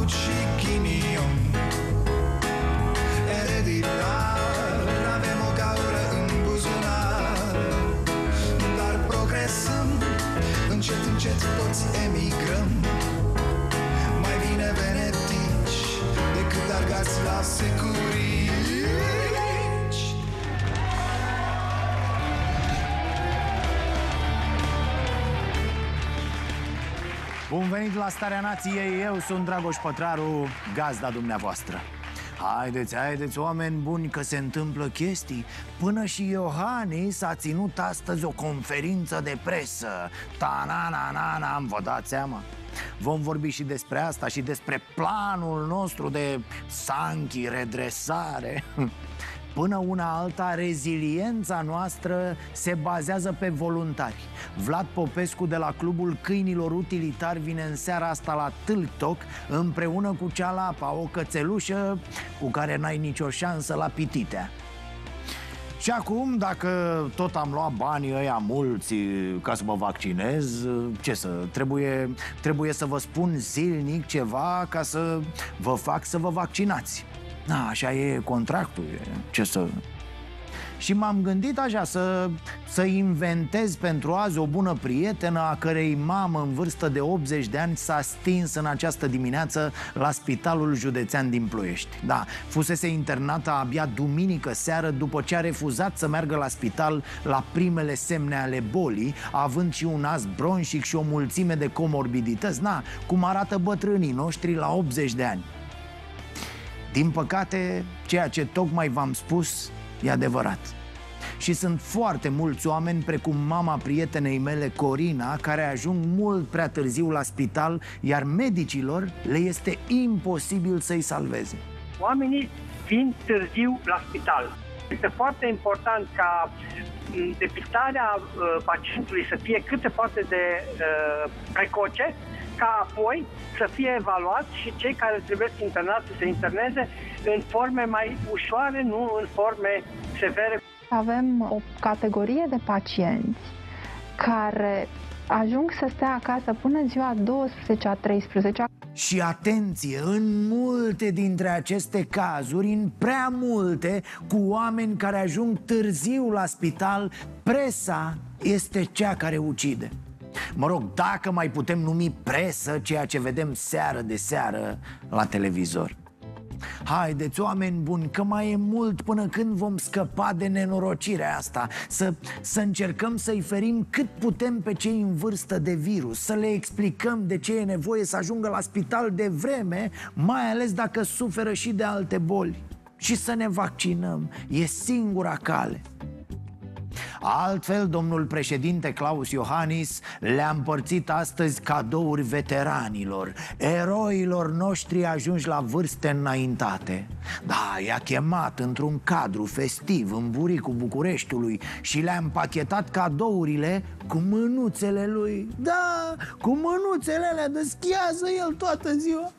avut și ghinion. Ereditar, avem o gaură în buzunar, dar progresăm, încet, încet toți emigrăm. Mai bine venetici decât argați la securici. Bun venit la Starea Nației, eu sunt Dragoș Pătraru, gazda dumneavoastră. Haideți, haideți, oameni buni, că se întâmplă chestii. Până și Iohannis a ținut astăzi o conferință de presă. Ta-na-na-na-na, vă dați seama? Vom vorbi și despre asta și despre planul nostru de Sanchi, redresare. Până una alta, reziliența noastră se bazează pe voluntari. Vlad Popescu de la Clubul Câinilor Utilitari vine în seara asta la Tâltoc împreună cu Cealapa, o cățelușă cu care n-ai nicio șansă la pititea. Și acum, dacă tot am luat banii ăia mulți ca să mă vaccinez, ce să... Trebuie să vă spun zilnic ceva ca să vă fac să vă vaccinați. Da, așa e contractul, ce să... Și m-am gândit așa să inventez pentru azi o bună prietenă a cărei mamă în vârstă de 80 de ani s-a stins în această dimineață la Spitalul Județean din Ploiești. Da, fusese internată abia duminică seară după ce a refuzat să meargă la spital la primele semne ale bolii, având și un as bronșic și o mulțime de comorbidități. Na, cum arată bătrânii noștri la 80 de ani. Din păcate, ceea ce tocmai v-am spus e adevărat. Și sunt foarte mulți oameni, precum mama prietenei mele, Corina, care ajung mult prea târziu la spital, iar medicilor le este imposibil să-i salveze. Oamenii vin târziu la spital. Este foarte important ca depistarea pacientului să fie cât se poate de precoce, ca apoi să fie evaluați și cei care trebuie internați să se interneze în forme mai ușoare, nu în forme severe. Avem o categorie de pacienți care ajung să stea acasă până în ziua 12-a, 13-a. Și atenție, în multe dintre aceste cazuri, în prea multe, cu oameni care ajung târziu la spital, presa este cea care ucide. Mă rog, dacă mai putem numi presă ceea ce vedem seară de seară la televizor. Haideți, oameni buni, că mai e mult până când vom scăpa de nenorocirea asta. Să încercăm să-i ferim cât putem pe cei în vârstă de virus, să le explicăm de ce e nevoie să ajungă la spital de vreme, mai ales dacă suferă și de alte boli. Și să ne vaccinăm, e singura cale. Altfel, domnul președinte Claus Iohannis le-a împărțit astăzi cadouri veteranilor, eroilor noștri ajunși la vârste înaintate. Da, i-a chemat într-un cadru festiv în buricul Bucureștiului și le-a împachetat cadourile cu mânuțele lui. Da, cu mânuțele alea de schiază el toată ziua.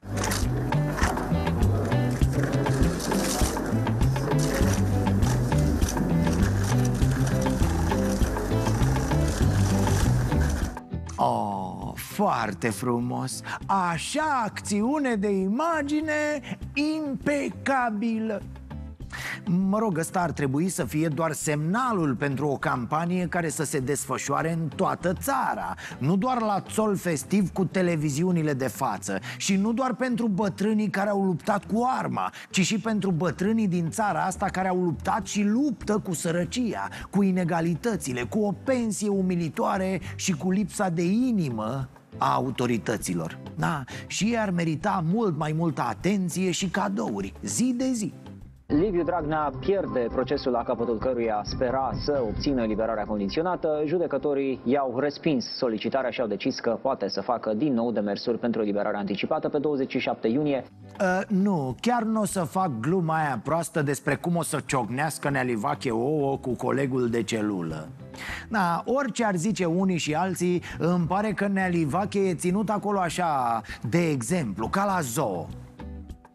Oh, foarte frumos. Așa acțiune de imagine impecabilă. Mă rog, ăsta ar trebui să fie doar semnalul pentru o campanie care să se desfășoare în toată țara. Nu doar la țol festiv cu televiziunile de față. Și nu doar pentru bătrânii care au luptat cu arma, ci și pentru bătrânii din țara asta care au luptat și luptă cu sărăcia, cu inegalitățile, cu o pensie umilitoare și cu lipsa de inimă a autorităților. Da, și ei ar merita mult mai multă atenție și cadouri, zi de zi. Liviu Dragnea pierde procesul la capătul căruia spera să obțină eliberarea condiționată. Judecătorii i-au respins solicitarea și au decis că poate să facă din nou demersuri pentru eliberarea anticipată pe 27 iunie. Nu, chiar nu o să fac gluma aia proastă despre cum o să ciocnească Nea Livache ouă cu colegul de celulă. Da, orice ar zice unii și alții, îmi pare că Nea Livache e ținut acolo așa, de exemplu, ca la zoo.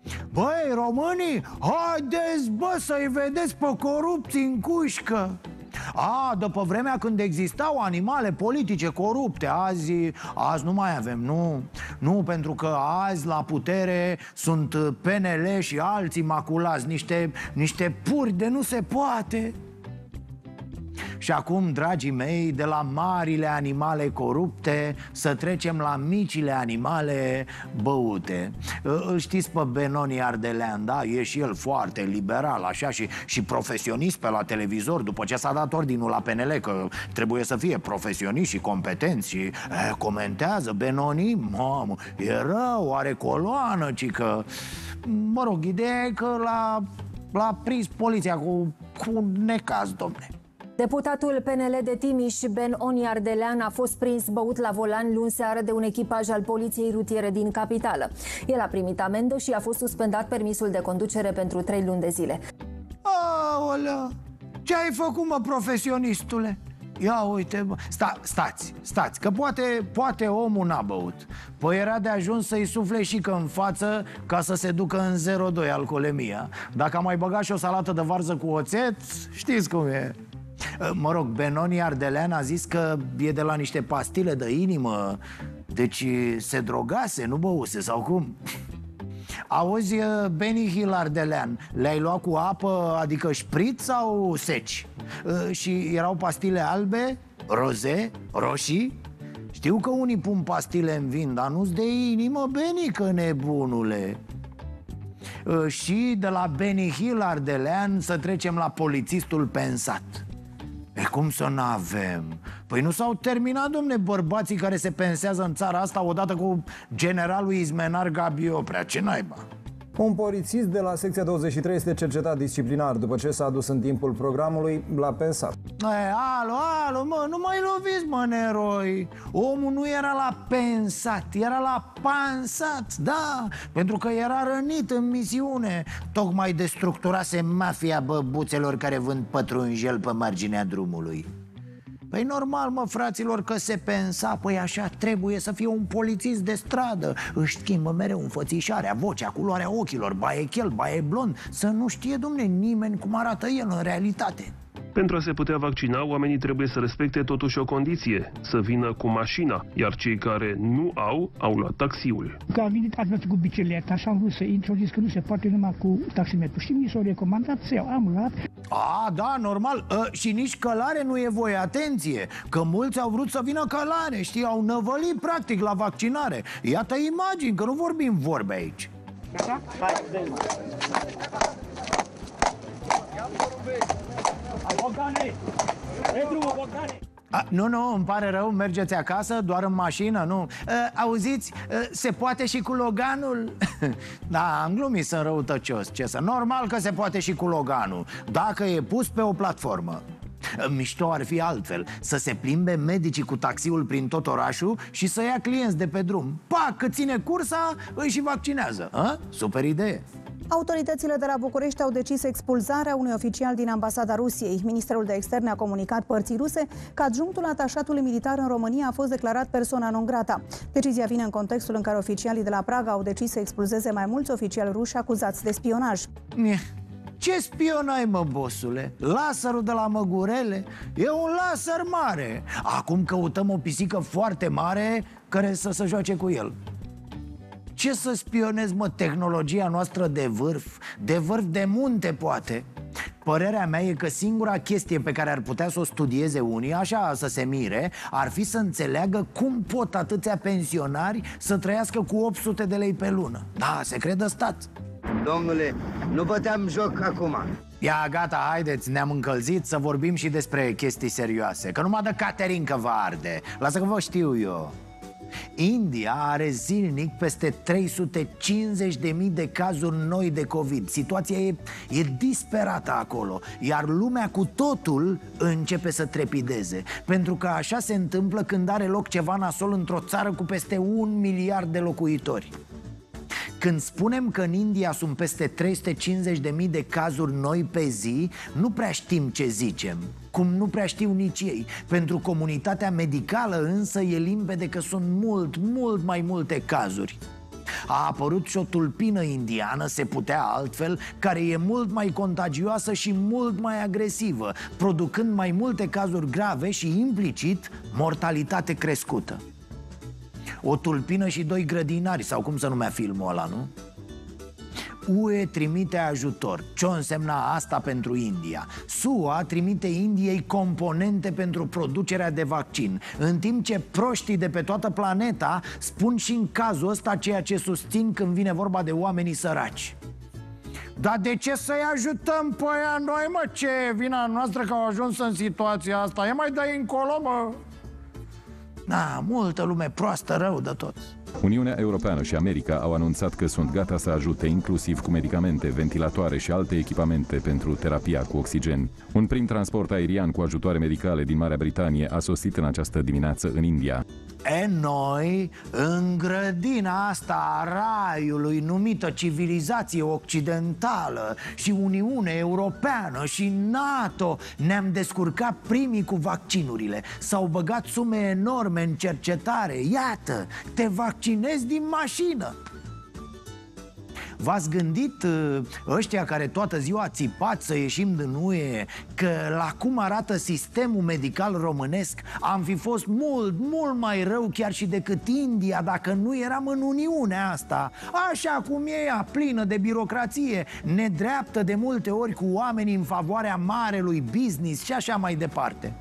Băi, românii, haideți, bă, să-i vedeți pe corupții în cușcă. După vremea când existau animale politice corupte. Azi nu mai avem, nu, pentru că azi la putere sunt PNL și alții maculați, niște puri de nu se poate. Și acum, dragii mei, de la marile animale corupte să trecem la micile animale băute. Îl știți pe Benoni Ardelean, da? E și el foarte liberal, așa, și profesionist pe la televizor. După ce s-a dat ordinul la PNL că trebuie să fie profesioniști și competenți și comentează Benoni, mamă, e rău, are coloană, cică. Mă rog, ideea e că l-a prins poliția cu necaz, domne. Deputatul PNL de Timiș, Benoni Ardelean, a fost prins băut la volan luni seară de un echipaj al poliției rutiere din capitală. El a primit amendă și a fost suspendat permisul de conducere pentru 3 luni de zile. Aolea, ce ai făcut, mă, profesionistule? Ia uite, bă. Stați, că poate omul n-a băut. Păi era de ajuns să-i sufle și că în față ca să se ducă în 0,2 alcoolemia. Dacă a mai băgat și o salată de varză cu oțet, știți cum e. Mă rog, Benoni Ardelean a zis că e de la niște pastile de inimă. Deci se drogase, nu băuse, sau cum? Auzi, Benihil Ardelean, le-ai luat cu apă, adică șprit sau seci? Și erau pastile albe, roze, roșii? Știu că unii pun pastile în vin, dar nu-s de inimă, Benică, nebunule. Și de la Benihil Ardelean să trecem la polițistul pensat. Cum să n-avem? Păi nu s-au terminat, domne, bărbații care se pensează în țara asta odată cu generalul Izmenar Gabi Oprea. Ce naiba? Un polițist de la secția 23 este cercetat disciplinar după ce s-a dus în timpul programului la pensat. Alo, mă, nu mai loviți, mă, neroi. Omul nu era la pensat, era la pansat, da, pentru că era rănit în misiune. Tocmai destructurase mafia băbuțelor care vând pătrunjel pe marginea drumului. Păi normal, mă, fraților, că se pensa, păi așa trebuie să fie un polițist de stradă. Își schimbă mereu înfățișarea, vocea, culoarea ochilor, ba e chel, ba e blond. Să nu știe, domne, nimeni cum arată el în realitate. Pentru a se putea vaccina, oamenii trebuie să respecte totuși o condiție, să vină cu mașina, iar cei care nu au luat taxiul. Că am venit, ați văzut cu bicicleta și am vrut să intru, au zis că nu se poate numai cu taximetru. Și mi s-au recomandat să iau, am luat. Da, normal, și nici călare nu e voie, atenție, că mulți au vrut să vină călare, știi, au năvălit practic la vaccinare. Iată imagini, că nu vorbim vorbe aici. Nu, îmi pare rău, mergeți acasă, doar în mașină, nu. Auziți, se poate și cu Loganul? Da, am glumit, sunt răutăcios, ce să. Normal că se poate și cu Loganul, dacă e pus pe o platformă. Mișto ar fi altfel, să se plimbe medicii cu taxiul prin tot orașul și să ia clienți de pe drum. Pac, că ține cursa, îi și vaccinează. Super idee. Autoritățile de la București au decis expulzarea unui oficial din ambasada Rusiei. Ministerul de Externe a comunicat părții ruse că adjunctul atașatului militar în România a fost declarat persona non grata. Decizia vine în contextul în care oficialii de la Praga au decis să expulzeze mai mulți oficiali ruși acuzați de spionaj. Ce spionai, mă, bossule? Laserul de la Măgurele? E un laser mare. Acum căutăm o pisică foarte mare care să se joace cu el. Ce să spionezi, mă, tehnologia noastră de vârf? De vârf de munte, poate. Părerea mea e că singura chestie pe care ar putea să o studieze unii, așa să se mire, ar fi să înțeleagă cum pot atâția pensionari să trăiască cu 800 de lei pe lună. Da, secret de stat. Domnule, nu băteam joc acum. Ia, gata, haideți, ne-am încălzit să vorbim și despre chestii serioase. Că numai de Caterin că vă arde. Lasă că vă știu eu. India are zilnic peste 350.000 de cazuri noi de COVID. Situația e disperată acolo. Iar lumea cu totul începe să trepideze. Pentru că așa se întâmplă când are loc ceva nasol într-o țară cu peste 1 miliard de locuitori. Când spunem că în India sunt peste 350.000 de cazuri noi pe zi, nu prea știm ce zicem, cum nu prea știu nici ei. Pentru comunitatea medicală însă e limpede că sunt mult mai multe cazuri. A apărut și o tulpină indiană, se putea altfel, care e mult mai contagioasă și mult mai agresivă, producând mai multe cazuri grave și implicit mortalitate crescută. O tulpină și 2 grădinari, sau cum se numea filmul ăla, nu? UE trimite ajutor. Ce însemna asta pentru India? SUA trimite Indiei componente pentru producerea de vaccin, în timp ce proștii de pe toată planeta spun și în cazul ăsta ceea ce susțin când vine vorba de oamenii săraci. Dar de ce să-i ajutăm pe aia noi, mă? Ce e vina noastră că au ajuns în situația asta? E mai dai încolo, mă? Da, multă lume proastă, rău de tot. Uniunea Europeană și America au anunțat că sunt gata să ajute inclusiv cu medicamente, ventilatoare și alte echipamente pentru terapia cu oxigen. Un prim transport aerian cu ajutoare medicale din Marea Britanie a sosit în această dimineață în India. Noi, în grădina asta a raiului numită civilizație occidentală și Uniune Europeană și NATO, ne-am descurcat primii cu vaccinurile. S-au băgat sume enorme în cercetare. Iată, te vaccinezi din mașină. V-ați gândit, ăștia care toată ziua țipați să ieșim din UE, că la cum arată sistemul medical românesc am fi fost mult mai rău chiar și decât India dacă nu eram în Uniunea asta? Așa cum e ea, plină de birocrație, nedreaptă de multe ori, cu oameni în favoarea marelui business și așa mai departe.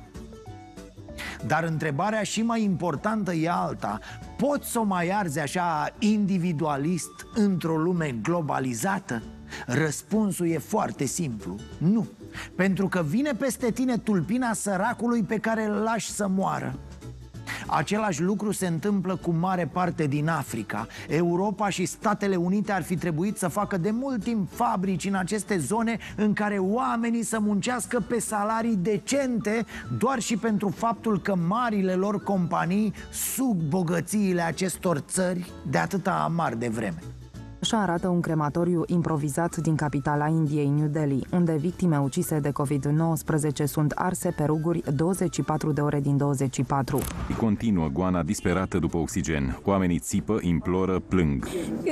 Dar întrebarea și mai importantă e alta. Poți să o mai arzi așa individualist într-o lume globalizată? Răspunsul e foarte simplu: nu. Pentru că vine peste tine tulpina săracului pe care îl lași să moară. Același lucru se întâmplă cu mare parte din Africa. Europa și Statele Unite ar fi trebuit să facă de mult timp fabrici în aceste zone în care oamenii să muncească pe salarii decente, doar și pentru faptul că marile lor companii suc bogățiile acestor țări de atâta amar de vreme. Așa arată un crematoriu improvizat din capitala Indiei, New Delhi, unde victime ucise de COVID-19 sunt arse pe ruguri 24 de ore din 24. Continuă goana disperată după oxigen. Oamenii țipă, imploră, plâng.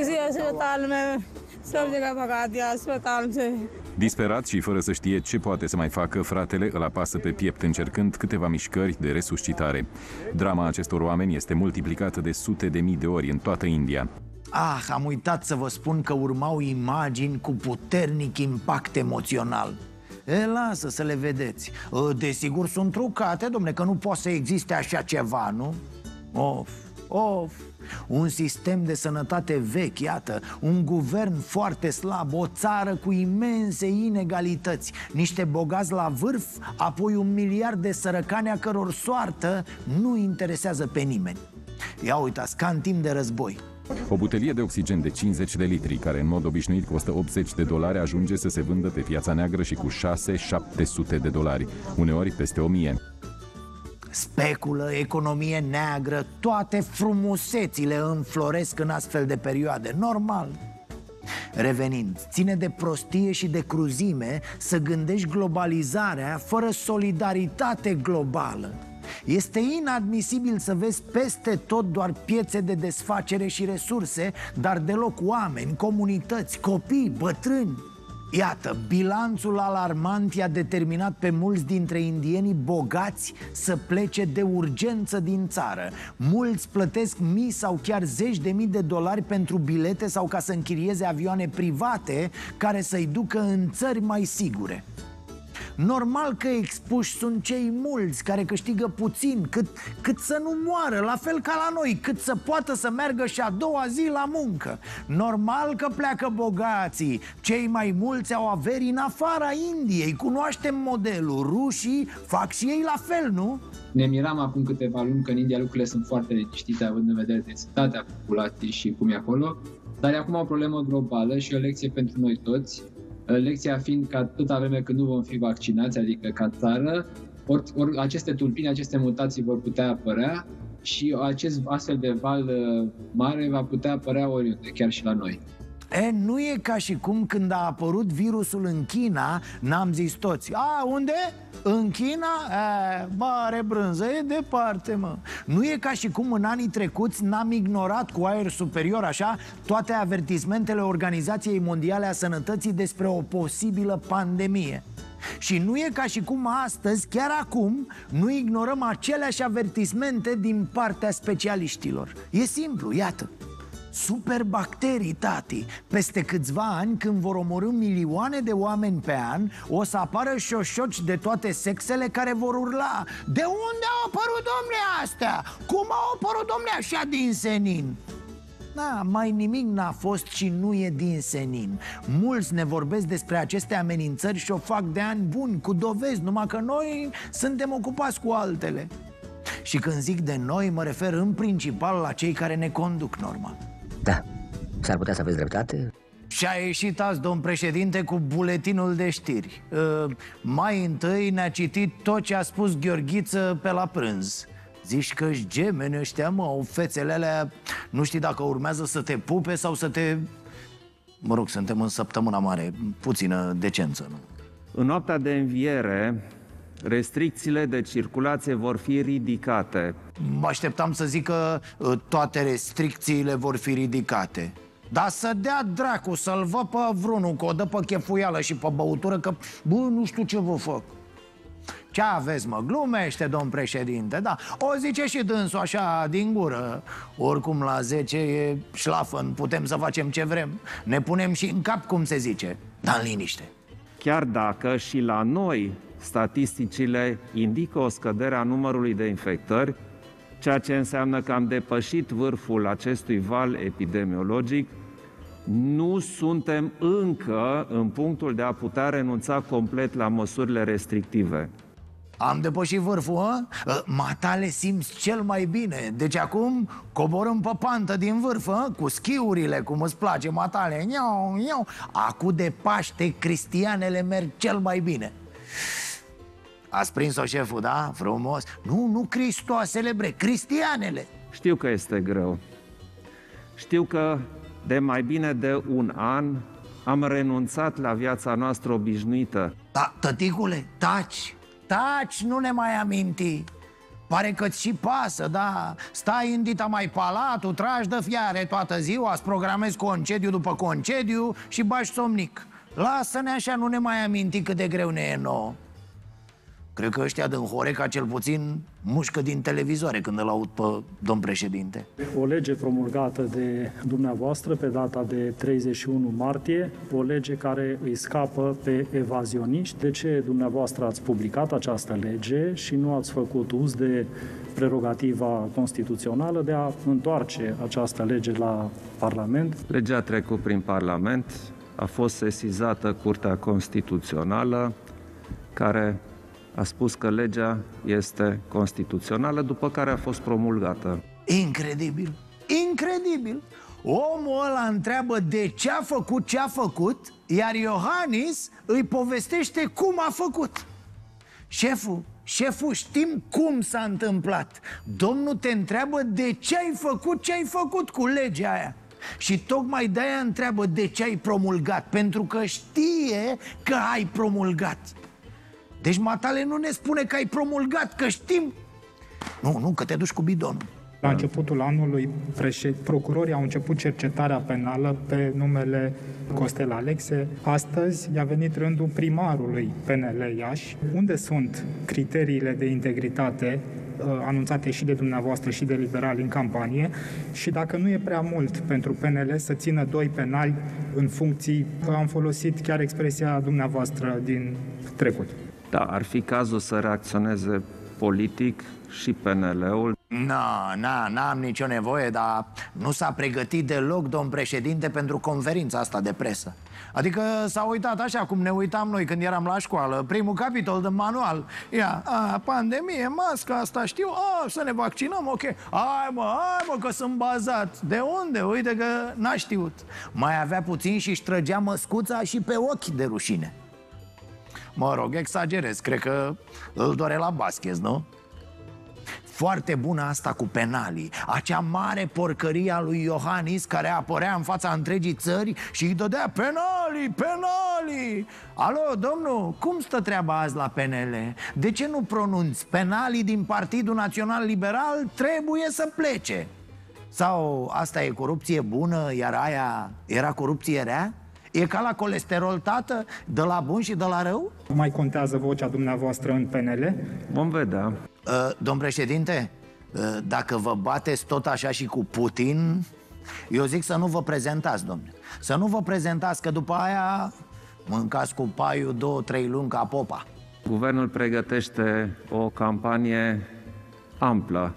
Disperat și fără să știe ce poate să mai facă, fratele îl apasă pe piept încercând câteva mișcări de resuscitare. Drama acestor oameni este multiplicată de sute de mii de ori în toată India. Am uitat să vă spun că urmau imagini cu puternic impact emoțional. Lasă să le vedeți. Desigur sunt trucate, dom'le, că nu poate să existe așa ceva, nu? Un sistem de sănătate vechi, iată, un guvern foarte slab, o țară cu imense inegalități, niște bogați la vârf, apoi 1 miliard de sărăcani a căror soartă nu interesează pe nimeni. Ia uitați, ca în timp de război. O butelie de oxigen de 50 de litri, care în mod obișnuit costă $80, ajunge să se vândă pe piața neagră și cu $600-700, uneori peste 1000. Speculă, economie neagră, toate frumusețile înfloresc în astfel de perioade, normal. Revenind, ține de prostie și de cruzime să gândești globalizarea fără solidaritate globală. Este inadmisibil să vezi peste tot doar piețe de desfacere și resurse, dar deloc oameni, comunități, copii, bătrâni. Iată, bilanțul alarmant i-a determinat pe mulți dintre indienii bogați să plece de urgență din țară. Mulți plătesc mii sau chiar zeci de mii de dolari pentru bilete sau ca să închirieze avioane private care să-i ducă în țări mai sigure. Normal că expuși sunt cei mulți care câștigă puțin, cât să nu moară, la fel ca la noi, cât să poată să meargă și a doua zi la muncă. Normal că pleacă bogații, cei mai mulți au averi în afara Indiei, cunoaștem modelul, rușii fac și ei la fel, nu? Ne miram acum câteva luni că în India lucrurile sunt foarte liniștite având în vedere densitatea populației și cum e acolo, dar e acum o problemă globală și o lecție pentru noi toți. Lecția fiind că atâta vreme când nu vom fi vaccinați, adică ca țară, aceste tulpini, aceste mutații vor putea apărea și acest astfel de val mare va putea apărea oriunde, chiar și la noi. Nu e ca și cum când a apărut virusul în China, n-am zis toți: a, unde? În China? Mare brânză, e departe, mă. Nu e ca și cum în anii trecuți n-am ignorat cu aer superior, așa, toate avertismentele Organizației Mondiale a Sănătății despre o posibilă pandemie. Și nu e ca și cum astăzi, chiar acum, nu ignorăm aceleași avertismente din partea specialiștilor. E simplu, iată. Superbacterii, tati. Peste câțiva ani, când vor omorî milioane de oameni pe an, o să apară șoșoci de toate sexele care vor urla: de unde au apărut, domnule, astea? Cum au apărut, domnule, așa din senin? Da, mai nimic n-a fost și nu e din senin. Mulți ne vorbesc despre aceste amenințări și o fac de ani buni, cu dovezi, numai că noi suntem ocupați cu altele. Și când zic de noi, mă refer în principal la cei care ne conduc, Norma. Da, s-ar putea să aveți dreptate. Și a ieșit azi, domn președinte, cu buletinul de știri. Mai întâi ne-a citit tot ce a spus Gheorghiță pe la prânz. Zici că-și gemeni ăștia, mă, au fețele alea. Nu știi dacă urmează să te pupe sau să te... Mă rog, suntem în săptămâna mare, puțină decență, nu? În noaptea de înviere, restricțiile de circulație vor fi ridicate. Mă așteptam să zic că toate restricțiile vor fi ridicate. Dar să dea dracu, să-l văd pe vrunul, că o dă pe chefuială și pe băutură, că, bă, nu știu ce vă fac. Ce aveți, mă? Glumește, domn președinte, da. O zice și dânsul așa, din gură. Oricum la 10 e șlafăn, putem să facem ce vrem. Ne punem și în cap, cum se zice, dar în liniște. Chiar dacă și la noi statisticile indică o scădere a numărului de infectări, ceea ce înseamnă că am depășit vârful acestui val epidemiologic, nu suntem încă în punctul de a putea renunța complet la măsurile restrictive. Am depășit vârful, a? Matale simți cel mai bine. Deci acum coborâm pe pantă din vârf, a? Cu schiurile, cum îți place, matale. Iau, iau. Acu de Paște cristianele merg cel mai bine. Ați prins-o, șeful, da? Frumos. Nu Cristoasele, bre, cristianele. Știu că este greu. Știu că de mai bine de un an am renunțat la viața noastră obișnuită. Da, tăticule, taci! Taci, nu ne mai aminti. Pare că-ți și pasă, da. Stai în dita mai palatul, tragi de fiare toată ziua, îți programezi concediu după concediu și bagi somnic. Lasă-ne așa, nu ne mai aminti cât de greu ne e nouă. Cred că ăștia din Horeca cel puțin mușcă din televizoare când îl aud pe domn președinte. O lege promulgată de dumneavoastră pe data de 31 martie, o lege care îi scapă pe evazioniști. De ce dumneavoastră ați publicat această lege și nu ați făcut uz de prerogativa constituțională de a întoarce această lege la Parlament? Legea a trecut prin Parlament, a fost sesizată Curtea Constituțională, care a spus că legea este constituțională, după care a fost promulgată. Incredibil! Incredibil! Omul ăla întreabă de ce a făcut ce a făcut, iar Iohannis îi povestește cum a făcut. Șeful, știm cum s-a întâmplat. Domnul te întreabă de ce ai făcut ce ai făcut cu legea aia. Și tocmai de-aia întreabă de ce ai promulgat, pentru că știe că ai promulgat. Deci matale nu ne spune că ai promulgat, că știm. Nu, că te duci cu bidonul. La începutul anului, procurorii au început cercetarea penală pe numele Costel Alexe. Astăzi i-a venit rândul primarului PNL Iași. Unde sunt criteriile de integritate anunțate și de dumneavoastră și de liberali în campanie și dacă nu e prea mult pentru PNL să țină doi penali în funcții, am folosit chiar expresia dumneavoastră din trecut. Da, ar fi cazul să reacționeze politic și PNL-ul. N-am nicio nevoie, dar nu s-a pregătit deloc, domn președinte, pentru conferința asta de presă. Adică s-a uitat așa cum ne uitam noi când eram la școală. Primul capitol din manual. Pandemie, masca asta, știu. Să ne vaccinăm, ok. Hai mă, că sunt bazat. De unde? Uite că n-a știut. Mai avea puțin și își trăgea măscuța și pe ochi de rușine. Mă rog, exagerez, cred că îl doare la basket, nu? Foarte bună asta cu penalii. Acea mare porcărie a lui Iohannis care apărea în fața întregii țări și îi dădea penalii. Alo, domnul, cum stă treaba azi la PNL? De ce nu pronunți? Penalii din Partidul Național Liberal trebuie să plece. Sau asta e corupție bună, iar aia era corupție rea? E ca la colesterol, tată? De la bun și de la rău? Mai contează vocea dumneavoastră în PNL? Vom vedea. Domn președinte, dacă vă bateți tot așa și cu Putin, eu zic să nu vă prezentați, domnule. Să nu vă prezentați, că după aia mâncați cu paiul 2-3 luni ca popa. Guvernul pregătește o campanie amplă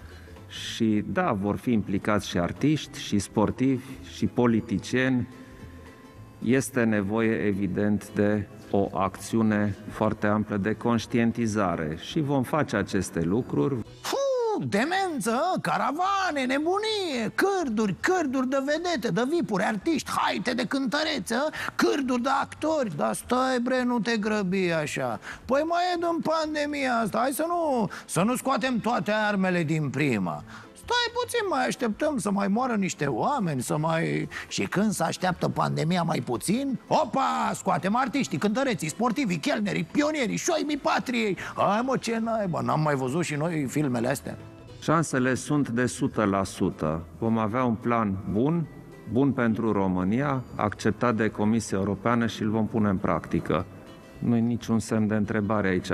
și da, vor fi implicați și artiști, și sportivi, și politicieni. Este nevoie, evident, de o acțiune foarte amplă de conștientizare și vom face aceste lucruri. Demență, caravane, nebunie, cârduri de vedete, de vipuri, artiști, haite de cântăreță, cârduri de actori. Dar stai, bre, nu te grăbi așa. Păi mai e din pandemia asta, hai să nu scoatem toate armele din prima. Stai puțin, mai așteptăm să mai moară niște oameni, Și când se așteaptă pandemia mai puțin, opa, scoatem artiștii, cântăreții, sportivii, chelnerii, pionierii, șoimii patriei. Hai mă, ce naiba, n-am mai văzut și noi filmele astea? Șansele sunt de 100%. Vom avea un plan bun pentru România, acceptat de Comisia Europeană și îl vom pune în practică. Nu e niciun semn de întrebare aici.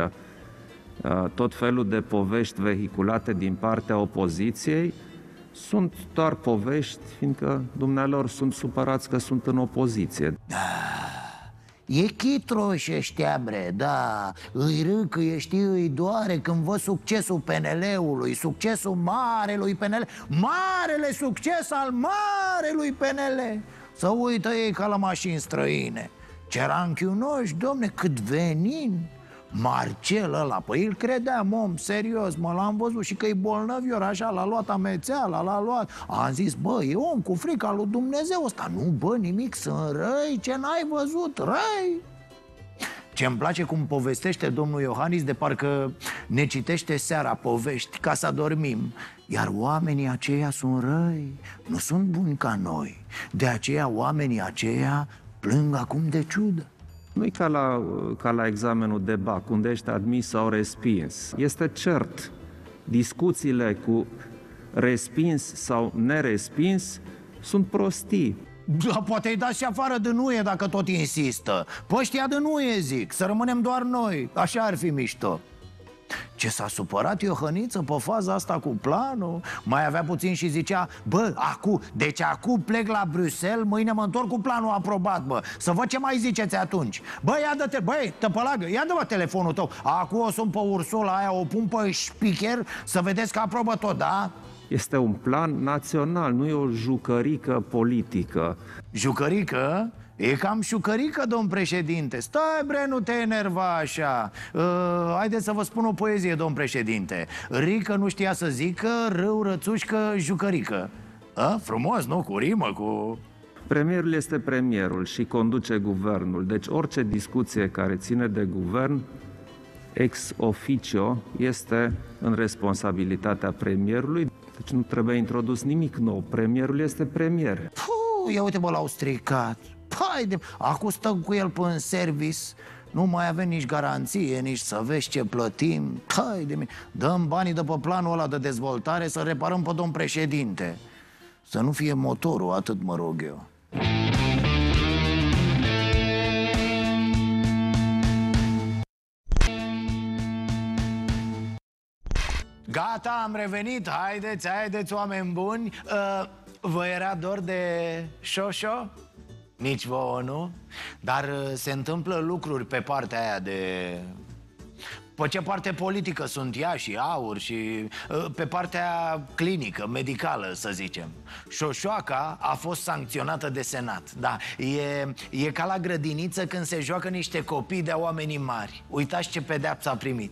Tot felul de povești vehiculate din partea opoziției sunt doar povești, fiindcă dumnealor sunt supărați că sunt în opoziție. E chitroși ăștia, bre, da. Îi râcăie, știi, îi doare când văd succesul PNL-ului, succesul marelui PNL, marele succes al marelui PNL. Să uită ei ca la mașini străine. Ce ranchiunoși, domne, cât venin. Marcel ăla, păi îl credeam om serios, mă, l-am văzut și că e bolnăvior așa, l-a luat amețeala, l-a luat. Am zis, bă, e om cu frica lui Dumnezeu ăsta. Nu, bă, nimic, sunt răi, ce n-ai văzut, răi. Ce-mi place cum povestește domnul Iohannis, de parcă ne citește seara povești ca să adormim. Iar oamenii aceia sunt răi, nu sunt buni ca noi. De aceea oamenii aceia plâng acum de ciudă. Nu e ca la examenul de BAC, unde ești admis sau respins. Este cert, discuțiile cu respins sau nerespins sunt prostii. Da, poate-i dați și afară din UE dacă tot insistă. Pe ăștia din UE zic, să rămânem doar noi, așa ar fi mișto. Ce s-a supărat Iohăniță pe faza asta cu planul. Mai avea puțin și zicea, bă, acum plec la Bruxelles, mâine mă întorc cu planul aprobat, bă. Să văd ce mai ziceți atunci. Bă, băi, tăpălagă, ia dă-mă telefonul tău. Acum o sun pe Ursula aia, o pun pe speaker, să vedeți că aprobă tot, da? Este un plan național, nu e o jucărică politică. Jucărică? E cam șucărică, domn președinte. Stai, bre, nu te enerva așa. Haideți să vă spun o poezie, domn președinte. Rică nu știa să zică, râu, rățușcă, jucărică. Frumos, nu? Cu rimă, cu... Premierul este premierul și conduce guvernul. Deci orice discuție care ține de guvern, ex officio, este în responsabilitatea premierului. Deci nu trebuie introdus nimic nou. Premierul este premier. Ia uite, bă, l-au stricat. Acum stăm cu el pe în service. Nu mai avem nici garanție, nici să vezi ce plătim. Dăm banii de pe planul ăla de dezvoltare să reparăm pe domn președinte. Să nu fie motorul, atât mă rog eu. Gata, am revenit. Haideți, oameni buni. Vă era dor de șoșo? Nici vouă, nu? Dar se întâmplă lucruri pe partea aia de... Pe ce parte politică sunt ea și aur și pe partea clinică, medicală, să zicem. Șoșoaca a fost sancționată de Senat. Da, e ca la grădiniță când se joacă niște copii de oamenii mari. Uitați ce pedeapsă a primit.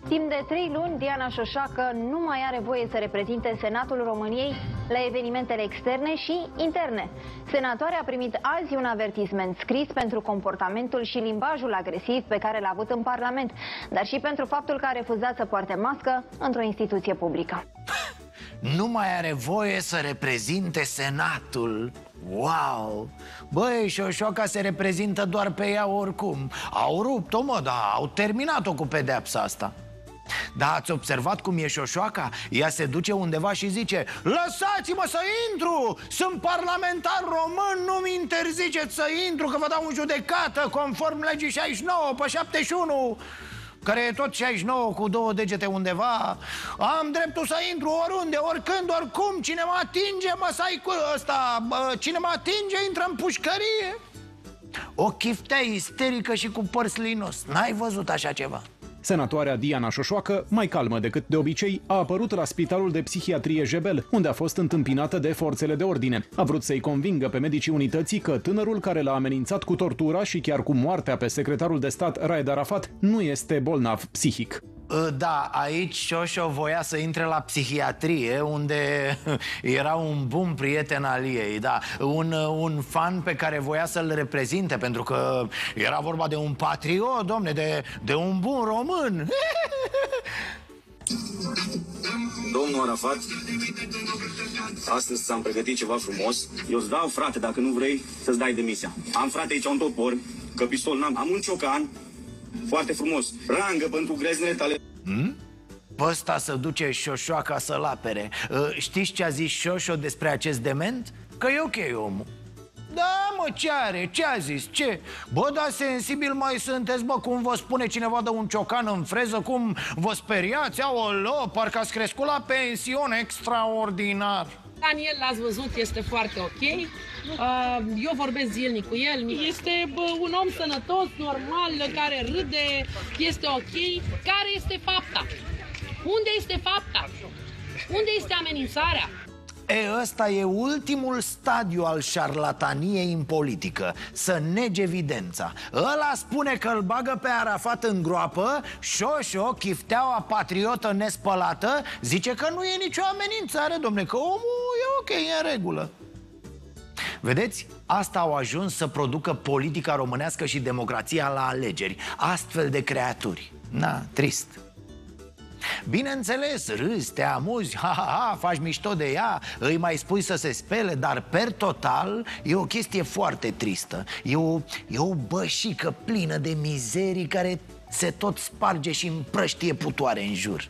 Timp de 3 luni, Diana Șoșoacă nu mai are voie să reprezinte Senatul României la evenimentele externe și interne. Senatoarea a primit azi un avertisment scris pentru comportamentul și limbajul agresiv pe care l-a avut în Parlament, dar și pentru faptul că a refuzat să poarte mască într-o instituție publică. Nu mai are voie să reprezinte Senatul. Wow! Băi, Șoșoaca se reprezintă doar pe ea oricum. Au rupt-o, mă, dar au terminat-o cu pedeapsa asta. Dar ați observat cum e Șoșoaca? Ea se duce undeva și zice: lăsați-mă să intru! Sunt parlamentar român, nu-mi interziceți să intru, că vă dau în judecată conform legii 69 pe 71, care e tot 69 cu 2 degete undeva. Am dreptul să intru oriunde, oricând, oricum. Cine mă atinge, măsai cu ăsta. Cine mă atinge, intră în pușcărie. O chiftea isterică și cu păr slinos. N-ai văzut așa ceva? Senatoarea Diana Șoșoacă, mai calmă decât de obicei, a apărut la Spitalul de Psihiatrie Jebel, unde a fost întâmpinată de forțele de ordine. A vrut să-i convingă pe medicii unității că tânărul care l-a amenințat cu tortura și chiar cu moartea pe secretarul de stat Raed Arafat nu este bolnav psihic. Da, aici Șoșo voia să intre la psihiatrie, unde era un bun prieten al ei, da, un fan pe care voia să-l reprezinte, pentru că era vorba de un patriot, domne, de un bun român. Domnul Arafat, astăzi ți-am pregătit ceva frumos. Eu îți dau, frate, dacă nu vrei, să-ți dai demisia. Am, frate, aici un topor, că pistol n-am, am un ciocan foarte frumos, rangă pentru greznele tale. Pe ăsta se duce Șoșoaca să-l apere. Știți ce a zis Șoșo despre acest dement? Că e ok omul. Da, mă, ce are? Ce a zis? Ce? Bă, da, sensibil mai sunteți, bă, cum vă spune cineva de un ciocan în freză, cum vă speriați, aoleo, parcă ați crescut la pensiune, extraordinar. Daniel, l-ați văzut, este foarte ok. Eu vorbesc zilnic cu el. Este un om sănătos, normal, care râde, este ok. Care este fapta? Unde este fapta? Unde este amenințarea? Ăsta e ultimul stadiu al șarlataniei în politică, să nege evidența. Ăla spune că îl bagă pe Arafat în groapă, Șoșo, chifteaua patriotă nespălată, zice că nu e nicio amenințare, domne, că omul e ok, e în regulă. Vedeți? Asta au ajuns să producă politica românească și democrația la alegeri. Astfel de creaturi. Na, trist. Bineînțeles, râzi, te amuzi, ha, faci mișto de ea, îi mai spui să se spele, dar per total e o chestie foarte tristă. E o bășică plină de mizerii care se tot sparge și împrăștie putoare în jur.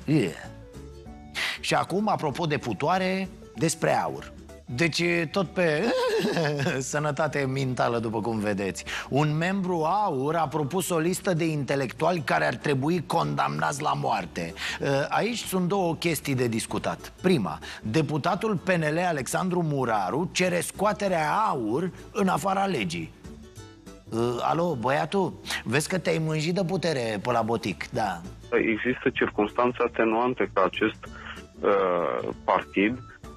Și acum, apropo de putoare, despre aur. Deci tot pe sănătate mentală, după cum vedeți. Un membru AUR a propus o listă de intelectuali care ar trebui condamnați la moarte. Aici sunt două chestii de discutat. Prima, deputatul PNL Alexandru Muraru cere scoaterea AUR în afara legii. Alo, băiatul, vezi că te-ai mânjit de putere pe la botic, da. Există circunstanțe atenuante ca acest partid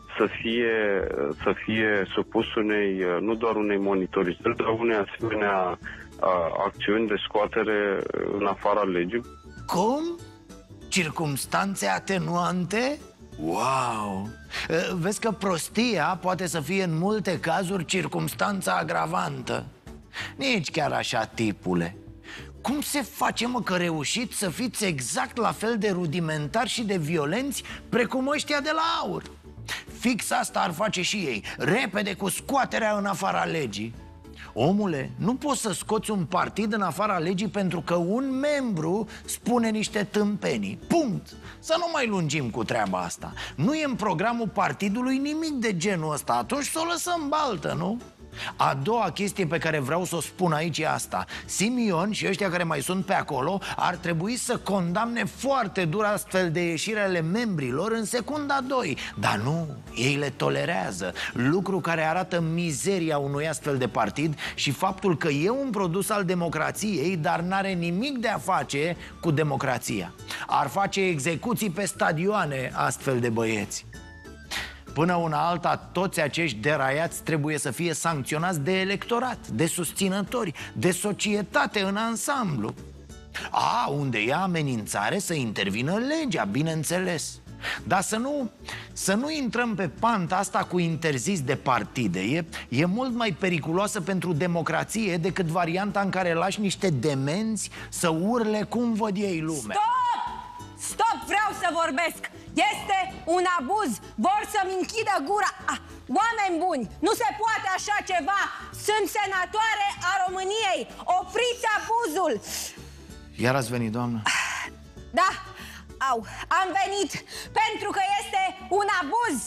să fie supus nu doar unei monitorizări, dar unei asemenea acțiuni de scoatere în afara legii. Cum? Circumstanțe atenuante? Wow! Vezi că prostia poate să fie în multe cazuri circumstanța agravantă. Nici chiar așa, tipule. Cum se face, mă, că reușiți să fiți exact la fel de rudimentari și de violenți precum ăștia de la AUR? Fix asta ar face și ei, repede cu scoaterea în afara legii. Omule, nu poți să scoți un partid în afara legii pentru că un membru spune niște tâmpenii. Punct! Să nu mai lungim cu treaba asta. Nu e în programul partidului nimic de genul ăsta, atunci să o lăsăm baltă, nu? A doua chestie pe care vreau să o spun aici e asta. Simion și ăștia care mai sunt pe acolo ar trebui să condamne foarte dur astfel de ieșiri ale membrilor în secunda 2. Dar nu, ei le tolerează. Lucru care arată mizeria unui astfel de partid și faptul că e un produs al democrației, dar n-are nimic de a face cu democrația. Ar face execuții pe stadioane astfel de băieți. Până una alta, toți acești deraiați trebuie să fie sancționați de electorat, de susținători, de societate în ansamblu. Unde e amenințare să intervină legea, bineînțeles. Dar să nu intrăm pe panta asta cu interzis de partide. E mult mai periculoasă pentru democrație decât varianta în care lași niște demenți să urle cum văd ei lumea. Stop! Vreau să vorbesc! Este un abuz! Vor să-mi închidă gura! Oameni buni, nu se poate așa ceva! Sunt senatoare a României! Opriți abuzul! Iar ați venit, doamnă? Da, am venit pentru că este un abuz!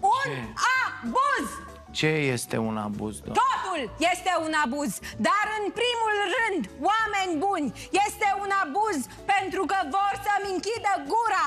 Abuz! Ce este un abuz, doamnă? Totul este un abuz, dar în primul rând, oameni buni, este un abuz pentru că vor să-mi închidă gura.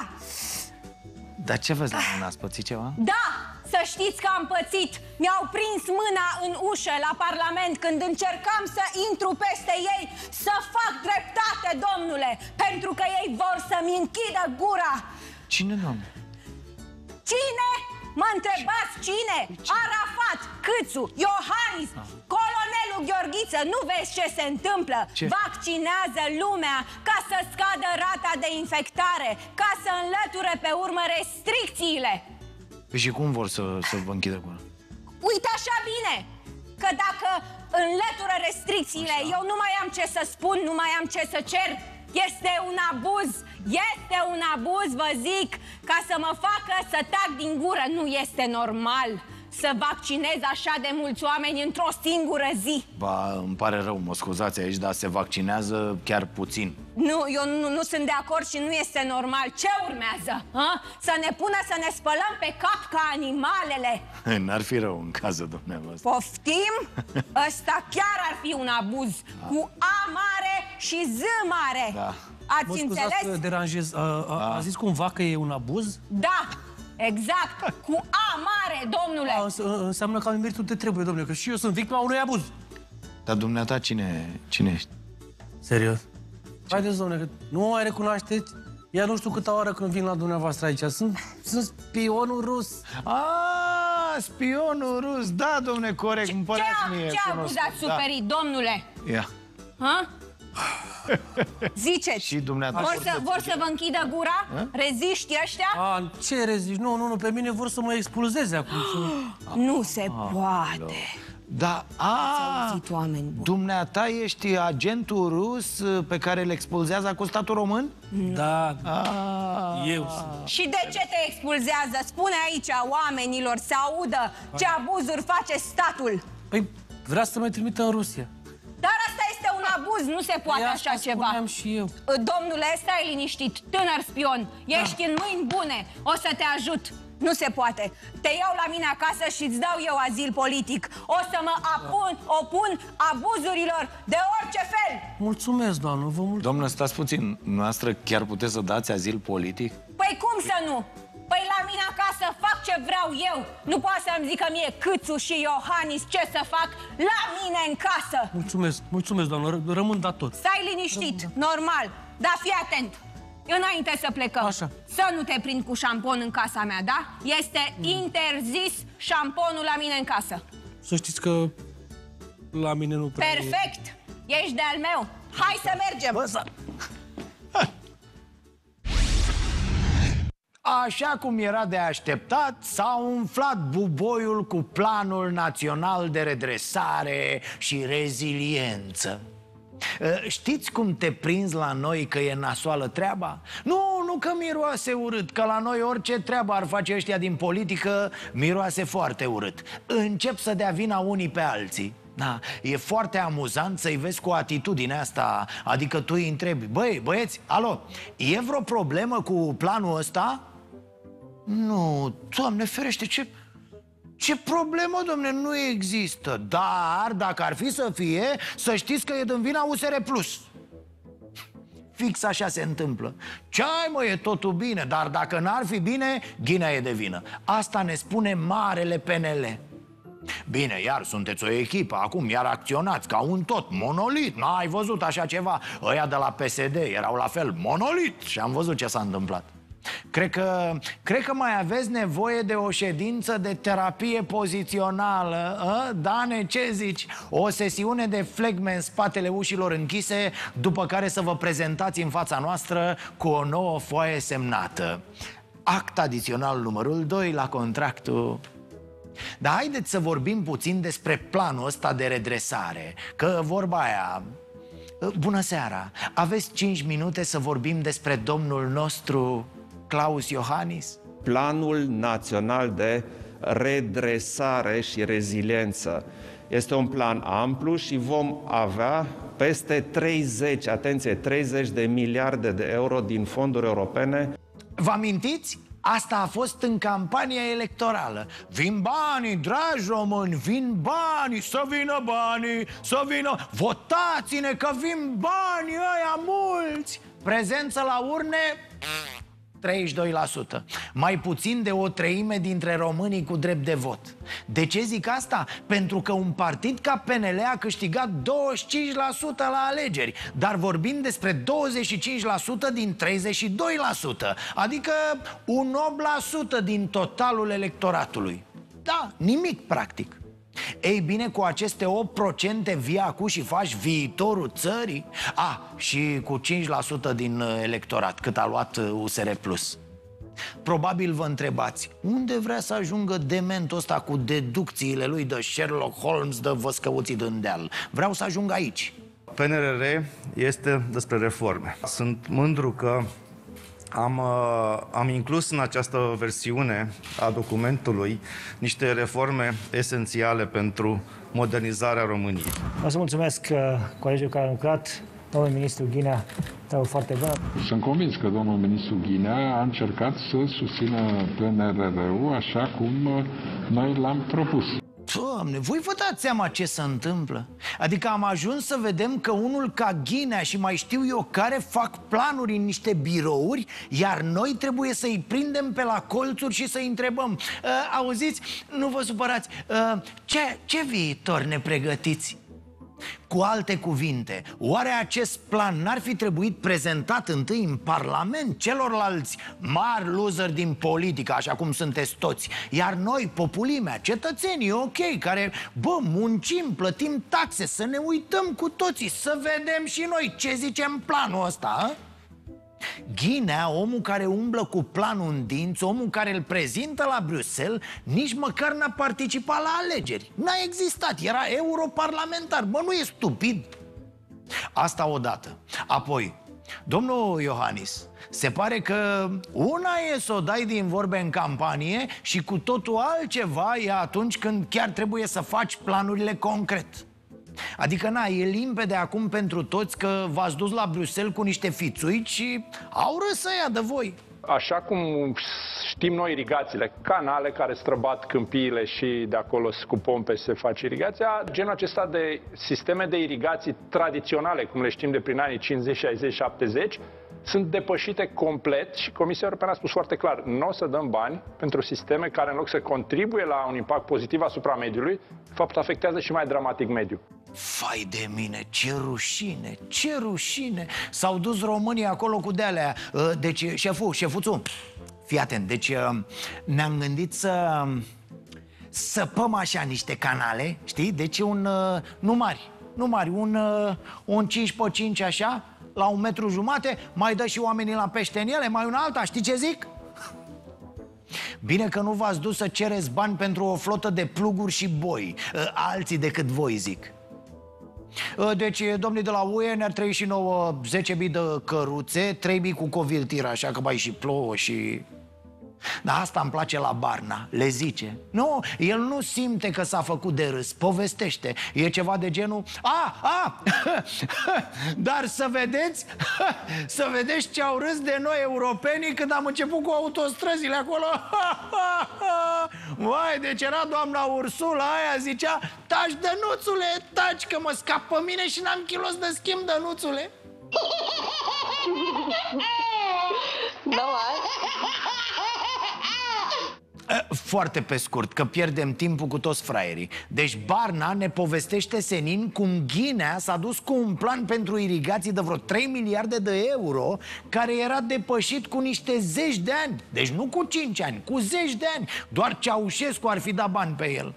Dar ce vezi, doamnă, ați pățit ceva? Da, să știți că am pățit. Mi-au prins mâna în ușă la Parlament când încercam să intru peste ei, să fac dreptate, domnule, pentru că ei vor să-mi închidă gura. Cine, doamne? Cine? Mă întrebați cine? Arafat, Câțu, Iohannis, colonelul Gheorghiță. Nu vezi ce se întâmplă? Ce? Vaccinează lumea ca să scadă rata de infectare, ca să înlăture pe urmă restricțiile. Și cum vor să vă închidă gura? Uite așa bine, că dacă înlătură restricțiile, eu nu mai am ce să spun, nu mai am ce să cer. Este un abuz, este un abuz, vă zic, ca să mă facă să tac din gură. Nu este normal să vaccinez așa de mulți oameni într-o singură zi. Ba, îmi pare rău, mă scuzați aici, dar se vaccinează chiar puțin. Nu, eu nu sunt de acord și nu este normal. Ce urmează? Să ne pună să ne spălăm pe cap ca animalele? N-ar fi rău în cazul dumneavoastră. Poftim? Ăsta chiar ar fi un abuz. Cu A mare și Z mare. Da. Ați înțeles? Mă scuzați că deranjez. A zis cumva că e un abuz? Da, exact. Cu A mare, domnule. Înseamnă că am meritul de trebuie, domnule, că și eu sunt victima unui abuz. Dar dumneata cine ești? Serios? Haideți, domnule, că nu mă mai recunoașteți? Iar nu știu câta oară când vin la dumneavoastră aici. Sunt spionul rus. Spionul rus, da, domnule, corect, îmi păreați mie. Ce abuz ați suferit, domnule? Ia. Ziceți. Și dumneata. Vor să vă închidă gura? Reziști ăștia? Ce reziști? Nu, pe mine vor să mă expulzeze acum. Nu se poate. Da, dumneata ești agentul rus pe care îl expulzează cu statul român? Da, eu sunt. Și de ce te expulzează? Spune aici oamenilor să audă ce abuzuri face statul. Păi, vrea să mă trimită în Rusia. Dar asta este un abuz, nu se poate așa ceva. Și eu. Domnule, stai liniștit, tânăr spion, ești în mâini bune, o să te ajut. Nu se poate. Te iau la mine acasă și îți dau eu azil politic. O să mă opun abuzurilor de orice fel. Mulțumesc, doamnă, vă mulțumesc. Doamnă, stați puțin, noastră chiar puteți să dați azil politic? Păi cum să nu? Păi la mine acasă fac ce vreau eu. Nu poate să-mi zică mie Câțu și Iohannis ce să fac la mine în casă. Mulțumesc, doamnă, rămân dator. Stai liniștit, normal, dar fii atent. Înainte să plecăm, să nu te prind cu șampon în casa mea, da? Este interzis șamponul la mine în casă. Să știți că la mine nu prea. Perfect! Ești de-al meu. Hai să mergem! Așa cum era de așteptat, s-a umflat buboiul cu Planul Național de Redresare și Reziliență. Știți cum te prinzi la noi că e nasoală treaba? Nu că miroase urât, că la noi orice treabă ar face ăștia din politică miroase foarte urât. Încep să dea vina unii pe alții. Da, e foarte amuzant să-i vezi cu atitudinea asta. Adică tu îi întrebi: băi, băieți, alo, e vreo problemă cu planul ăsta? Nu, Doamne ferește, ce problemă, domne, nu există. Dar, dacă ar fi să fie, să știți că e din vina USR Plus. Fix așa se întâmplă. Ce-ai, mă, e totul bine, dar dacă n-ar fi bine, Ghinea e de vină. Asta ne spune marele PNL. Bine, iar sunteți o echipă, acum iar acționați ca un tot, monolit. N-ai văzut așa ceva? Ăia de la PSD erau la fel, monolit. Și am văzut ce s-a întâmplat. Cred că mai aveți nevoie de o ședință de terapie pozițională, a? Dane, ce zici? O sesiune de flegme în spatele ușilor închise, după care să vă prezentați în fața noastră cu o nouă foaie semnată. Act adițional numărul 2 la contractul. Dar haideți să vorbim puțin despre planul ăsta de redresare. Că vorba aia... Bună seara! Aveți 5 minute să vorbim despre domnul nostru Klaus Iohannis? Planul Național de Redresare și Reziliență este un plan amplu și vom avea peste 30, atenție, 30 de miliarde de euro din fonduri europene. Vă amintiți? Asta a fost în campania electorală. Vin banii, dragi români, vin banii, să vină banii, să vină... Votați-ne că vin banii ăia mulți! Prezență la urne... 32%. Mai puțin de o treime dintre românii cu drept de vot. De ce zic asta? Pentru că un partid ca PNL a câștigat 25% la alegeri, dar vorbim despre 25% din 32%, adică un 8% din totalul electoratului. Da, nimic practic. Ei bine, cu aceste 8% vii acum și faci viitorul țării? Și cu 5% din electorat, cât a luat USR Plus. Probabil vă întrebați, unde vrea să ajungă dementul ăsta cu deducțiile lui de Sherlock Holmes, de văscăuții din deal? Vreau să ajung aici. PNRR este despre reforme. Sunt mândru că am inclus în această versiune a documentului niște reforme esențiale pentru modernizarea României. Vreau să mulțumesc colegilor care au lucrat, domnul ministru Ghinea, treabă foarte bună. Sunt convins că domnul ministru Ghinea a încercat să susțină PNRR-ul așa cum noi l-am propus. Doamne, voi vă dați seama ce se întâmplă? Adică am ajuns să vedem că unul ca Ghinea și mai știu eu care fac planuri în niște birouri, iar noi trebuie să-i prindem pe la colțuri și să-i întrebăm: auziți, nu vă supărați, ce viitor ne pregătiți? Cu alte cuvinte, oare acest plan n-ar fi trebuit prezentat întâi în Parlament celorlalți mari loseri din politică, așa cum sunteți toți, iar noi, populimea, cetățenii, ok, care, muncim, plătim taxe, să ne uităm cu toții, să vedem și noi ce zicem planul ăsta, a? Ghinea, omul care umblă cu planul în dinți, omul care îl prezintă la Bruxelles, nici măcar n-a participat la alegeri. N-a existat, era europarlamentar. Nu e stupid? Asta odată. Apoi, domnul Iohannis, se pare că una e să o dai din vorbe în campanie și cu totul altceva e atunci când chiar trebuie să faci planurile concret. Adică, e limpede acum pentru toți că v-ați dus la Bruxelles cu niște fițuici și au râs ăia de voi. Așa cum știm noi irigațiile, canale care străbat câmpiile și de acolo cu pompe se face irigația, genul acesta de sisteme de irigații tradiționale, cum le știm de prin anii 50, 60, 70, sunt depășite complet și Comisia Europeană a spus foarte clar: nu o să dăm bani pentru sisteme care, în loc să contribuie la un impact pozitiv asupra mediului, de fapt afectează și mai dramatic mediul. Fai de mine, ce rușine, ce rușine. S-au dus românii acolo cu de-alea. Deci, șefuțu, fii atent. Deci ne-am gândit să săpăm așa niște canale, știi? Deci nu mari, un 5x5 așa, la 1,5 metru, mai dă și oamenii la pește în ele, mai una alta, știi ce zic? Bine că nu v-ați dus să cereți bani pentru o flotă de pluguri și boi, alții decât voi, zic. Deci, domnii de la UE, ne-ar trăi și nouă 10.000 de căruțe, 3.000 cu coviltire, așa că mai și plouă și... Dar asta îmi place la Barna, le zice. Nu, el nu simte că s-a făcut de râs, povestește. E ceva de genul: dar să vedeți ce au râs de noi europenii când am început cu autostrăzile acolo. Vai, deci era doamna Ursula aia, zicea: taci, Dănuțule, taci că mă scap pe mine și n-am kilos de schimb, Dănuțule. Foarte pe scurt, că pierdem timpul cu toți fraierii. Deci Barna ne povestește senin cum Ghinea s-a dus cu un plan pentru irigații de vreo 3 miliarde de euro, care era depășit cu niște zeci de ani. Deci nu cu 5 ani, cu zeci de ani. Doar Ceaușescu ar fi dat bani pe el.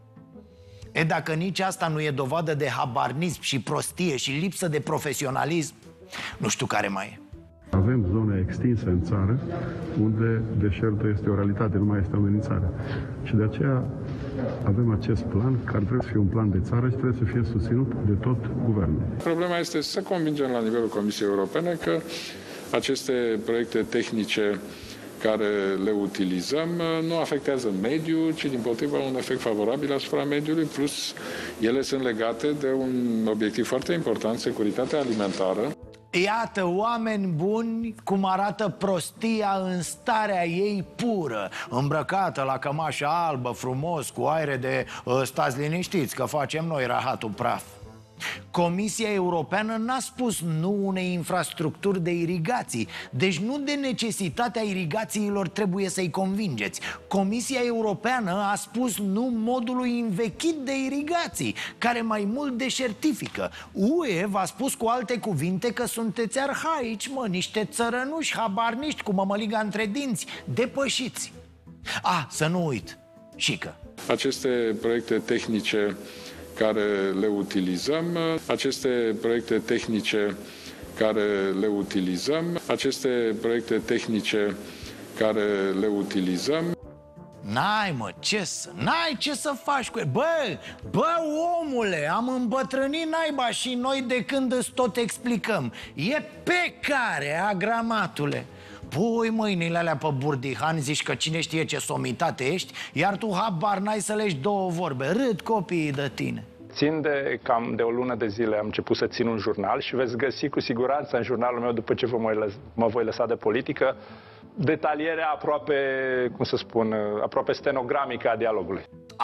Dacă nici asta nu e dovadă de habarnism și prostie și lipsă de profesionalism, nu știu care mai e. Avem zone extinse în țară unde deșertul este o realitate, nu mai este o amenințare. Și de aceea avem acest plan, care trebuie să fie un plan de țară și trebuie să fie susținut de tot guvernul. Problema este să convingem la nivelul Comisiei Europene că aceste proiecte tehnice care le utilizăm nu afectează mediul, ci dimpotrivă un efect favorabil asupra mediului, plus ele sunt legate de un obiectiv foarte important, securitatea alimentară. Iată, oameni buni, cum arată prostia în starea ei pură, îmbrăcată la cămașa albă, frumos, cu aere de stați liniștiți că facem noi rahatul praf. Comisia Europeană n-a spus nu unei infrastructuri de irigații. Deci nu de necesitatea irigațiilor trebuie să-i convingeți. Comisia Europeană a spus nu modului învechit de irigații, care mai mult deșertifică. UE v-a spus cu alte cuvinte că sunteți arhaici, mă, niște țărănuși habarniști cu mămăliga între dinți, depășiți. Să nu uit, Șică. Aceste proiecte tehnice care le utilizăm, aceste proiecte tehnice care le utilizăm, aceste proiecte tehnice care le utilizăm. N-ai ce să faci cu el. Bă, omule, am îmbătrânit naiba și noi de când îți tot explicăm. E pe care, agramatule. Pui mâinile alea pe burdihan, zici că cine știe ce somitate ești, iar tu habar n-ai să legi două vorbe. Râd copiii de tine. Țin de cam de o lună de zile am început să țin un jurnal și veți găsi cu siguranță în jurnalul meu, după ce mă voi lăsa de politică, detalierea aproape, cum să spun, aproape stenogramică a dialogului.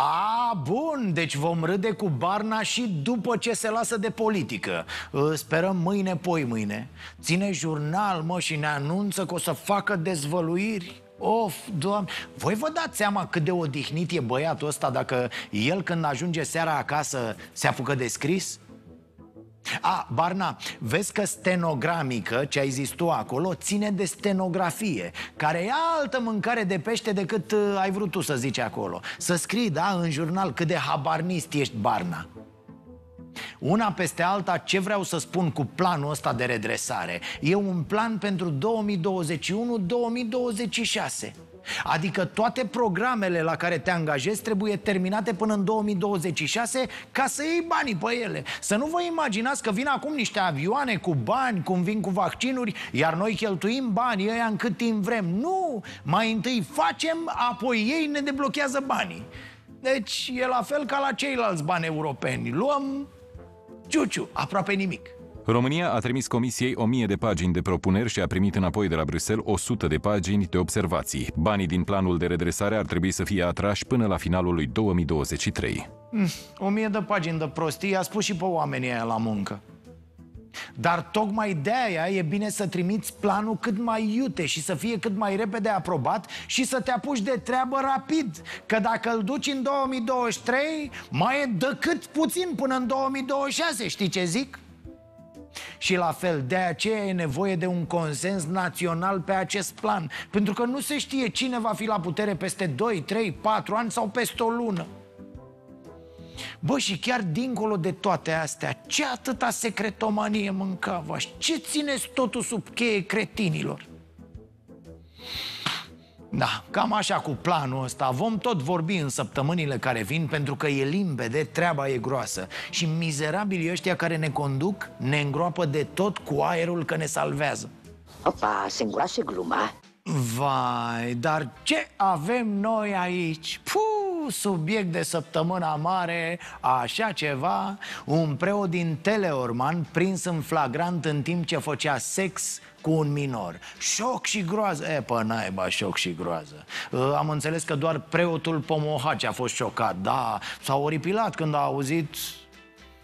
Bun, deci vom râde cu Barna și după ce se lasă de politică. Sperăm mâine, poi mâine. Ține jurnal, mă, și ne anunță că o să facă dezvăluiri. Of, Doamne, voi vă dați seama cât de odihnit e băiatul ăsta dacă el când ajunge seara acasă se apucă de scris? Barna, vezi că stenogramică, ce ai zis tu acolo, ține de stenografie, care e altă mâncare de pește decât ai vrut tu să zici acolo. Să scrii, în jurnal cât de habarnist ești, Barna. Una peste alta, ce vreau să spun cu planul ăsta de redresare? E un plan pentru 2021-2026. Adică toate programele la care te angajezi trebuie terminate până în 2026 ca să iei banii pe ele. Să nu vă imaginați că vin acum niște avioane cu bani, cum vin cu vaccinuri, iar noi cheltuim banii ăia în cât timp vrem. Nu! Mai întâi facem, apoi ei ne deblochează banii. Deci e la fel ca la ceilalți bani europeni. Luăm ciuciu, aproape nimic. România a trimis Comisiei 1000 de pagini de propuneri și a primit înapoi de la Bruxelles 100 de pagini de observații. Banii din planul de redresare ar trebui să fie atrași până la finalul lui 2023. 1000 de pagini de prostii a spus și pe oamenii aia la muncă. Dar tocmai de-aia e bine să trimiți planul cât mai iute și să fie cât mai repede aprobat și să te apuci de treabă rapid. Că dacă îl duci în 2023, mai e decât puțin până în 2026, știi ce zic? Și la fel, de aceea e nevoie de un consens național pe acest plan, pentru că nu se știe cine va fi la putere peste 2, 3, 4 ani sau peste o lună. Bă, și chiar dincolo de toate astea, ce atâta secretomanie mâncavași? Ce țineți totul sub cheie, cretinilor? Da, cam așa cu planul ăsta. Vom tot vorbi în săptămânile care vin, pentru că e limpede, treaba e groasă. Și mizerabilii ăștia care ne conduc ne îngroapă de tot cu aerul că ne salvează. Opa, se îngroase gluma. Vai, dar ce avem noi aici? Subiect de săptămâna mare, așa ceva. Un preot din Teleorman prins în flagrant în timp ce făcea sex cu un minor. Șoc și groază. Pă naiba, șoc și groază. Am înțeles că doar preotul Pomohaci a fost șocat. Da, s-a oripilat când a auzit.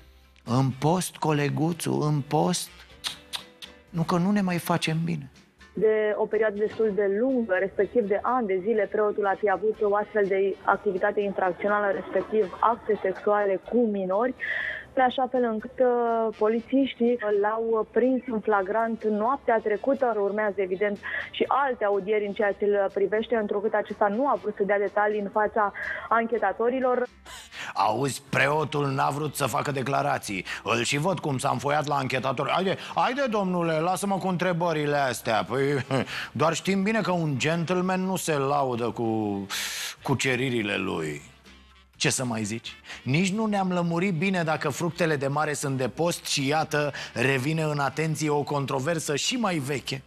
În post, coleguțu, în post. Nu că nu ne mai facem bine. de o perioadă destul de lungă, respectiv de ani de zile, preotul ar fi avut o astfel de activitate infracțională, respectiv acte sexuale cu minori, în așa fel încât polițiștii l-au prins în flagrant noaptea trecută. Urmează, evident, și alte audieri în ceea ce îl privește, întrucât acesta nu a vrut să dea detalii în fața anchetatorilor. Auzi, preotul n-a vrut să facă declarații. Îl și văd cum s-a înfoiat la anchetator. Haide, domnule, lasă-mă cu întrebările astea. Păi, doar știm bine că un gentleman nu se laudă cu cuceririle lui. Ce să mai zici? Nici nu ne-am lămurit bine dacă fructele de mare sunt de post și iată, revine în atenție o controversă și mai veche.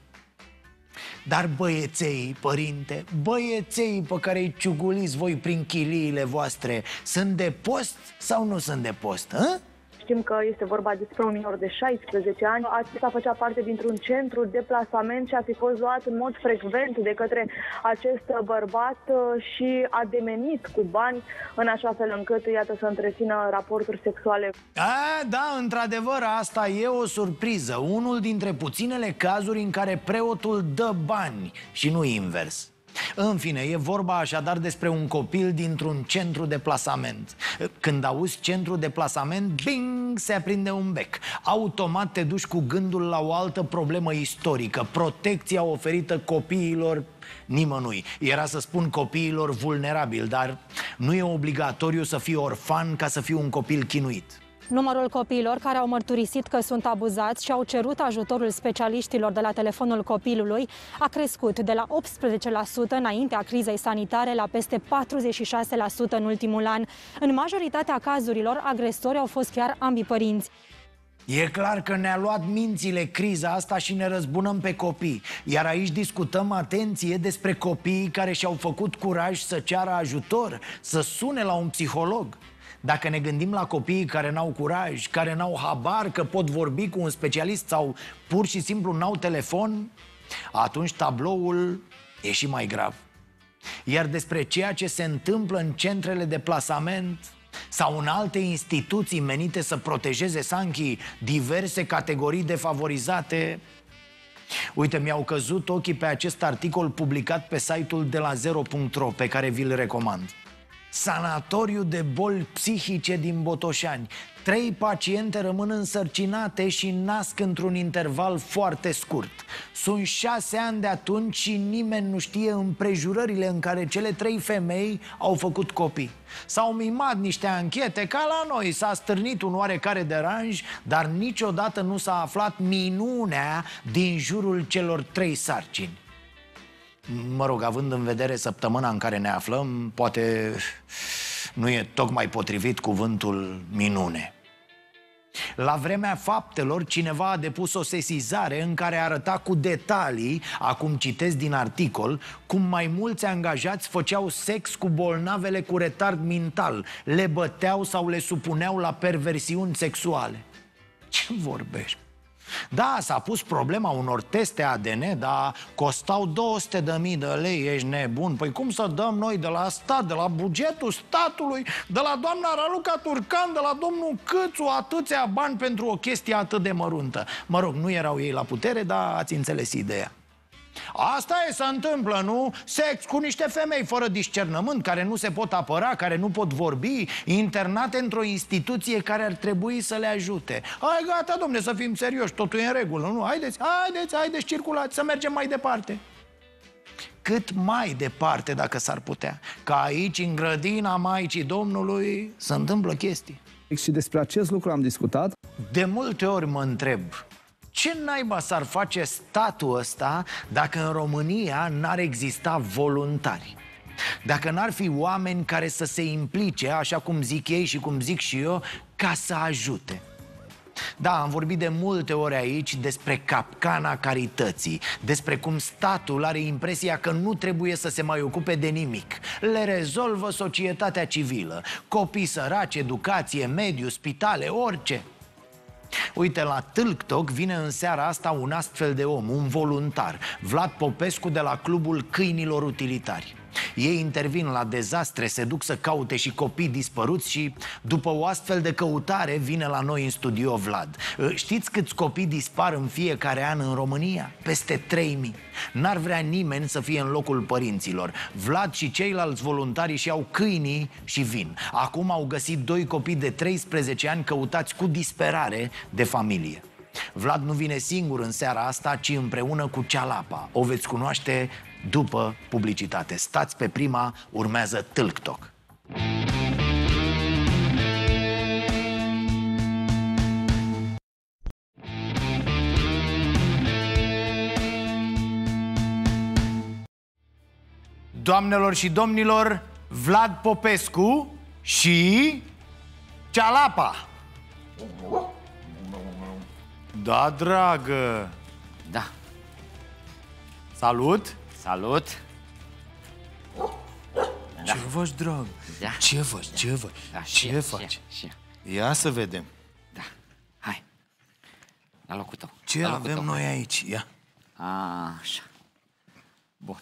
Dar băieței, părinte, băieței pe care îi ciuguliți voi prin chiliile voastre, sunt de post sau nu sunt de post? Știm că este vorba despre un minor de 16 ani. Acesta făcea parte dintr-un centru de plasament și a fi fost luat în mod frecvent de către acest bărbat și a demenit cu bani în așa fel încât, iată, să întrețină raporturi sexuale. Da, într-adevăr, asta e o surpriză. Unul dintre puținele cazuri în care preotul dă bani și nu invers. În fine, e vorba așadar despre un copil dintr-un centru de plasament. Când auzi centru de plasament, bing, se aprinde un bec. Automat te duci cu gândul la o altă problemă istorică: protecția oferită copiilor nimănui. Era să spun copiilor vulnerabili, dar nu e obligatoriu să fii orfan ca să fii un copil chinuit. Numărul copiilor care au mărturisit că sunt abuzați și au cerut ajutorul specialiștilor de la telefonul copilului a crescut de la 18% înaintea crizei sanitare la peste 46% în ultimul an. În majoritatea cazurilor, agresorii au fost chiar ambii părinți. E clar că ne-a luat mințile criza asta și ne răzbunăm pe copii. Iar aici discutăm, atenție, despre copiii care și-au făcut curaj să ceară ajutor, să sune la un psiholog. Dacă ne gândim la copiii care n-au curaj, care n-au habar că pot vorbi cu un specialist sau pur și simplu n-au telefon, atunci tabloul e și mai grav. Iar despre ceea ce se întâmplă în centrele de plasament sau în alte instituții menite să protejeze sanchii diverse categorii defavorizate, uite, mi-au căzut ochii pe acest articol publicat pe site-ul de la zero.ro, pe care vi-l recomand. Sanatoriu de boli psihice din Botoșani. 3 paciente rămân însărcinate și nasc într-un interval foarte scurt. Sunt 6 ani de atunci și nimeni nu știe împrejurările în care cele 3 femei au făcut copii. S-au mimat niște anchete ca la noi, s-a stârnit un oarecare deranj, dar niciodată nu s-a aflat minunea din jurul celor 3 sarcini. Mă rog, având în vedere săptămâna în care ne aflăm, poate nu e tocmai potrivit cuvântul minune. La vremea faptelor, cineva a depus o sesizare în care arăta cu detalii, acum citesc din articol, cum mai mulți angajați făceau sex cu bolnavele cu retard mental, le băteau sau le supuneau la perversiuni sexuale. Ce vorbești? Da, s-a pus problema unor teste ADN, dar costau 200.000 de lei, ești nebun. Păi cum să dăm noi de la stat, de la bugetul statului, de la doamna Raluca Turcan, de la domnul Câțu, atâția bani pentru o chestie atât de măruntă? Mă rog, nu erau ei la putere, dar ați înțeles ideea. Asta se întâmplă, nu? Sex cu niște femei fără discernământ, care nu se pot apăra, care nu pot vorbi, internate într-o instituție care ar trebui să le ajute. Hai, gata, domne, să fim serioși, totul e în regulă, nu? Haideți, circulați, să mergem mai departe. Cât mai departe, dacă s-ar putea. Că aici, în grădina Maicii Domnului, se întâmplă chestii. Și despre acest lucru am discutat. De multe ori mă întreb, ce naiba s-ar face statul ăsta dacă în România n-ar exista voluntari? Dacă n-ar fi oameni care să se implice, așa cum zic ei și cum zic și eu, ca să ajute? Da, am vorbit de multe ori aici despre capcana carității, despre cum statul are impresia că nu trebuie să se mai ocupe de nimic. Le rezolvă societatea civilă, copii săraci, educație, mediu, spitale, orice. Uite, la TikTok vine în seara asta un astfel de om, un voluntar, Vlad Popescu, de la Clubul Câinilor Utilitari. Ei intervin la dezastre, se duc să caute și copii dispăruți și după o astfel de căutare vine la noi în studio Vlad. Știți câți copii dispar în fiecare an în România? Peste 3000. N-ar vrea nimeni să fie în locul părinților. Vlad și ceilalți voluntari și au câinii și vin. Acum au găsit 2 copii de 13 ani căutați cu disperare de familie. Vlad nu vine singur în seara asta, ci împreună cu Cealapa. O veți cunoaște după publicitate. Stați pe Prima, urmează Tâlc-Toc. Doamnelor și domnilor, Vlad Popescu și Cealapa. Da, dragă. Da. Salut. Salut. Ce faci, drag? Da. Ce faci? Ce faci? Da, Ce faci? Ia să vedem. Da. Hai. La locul tău. Ce avem noi aici? Ia. Așa. Bun.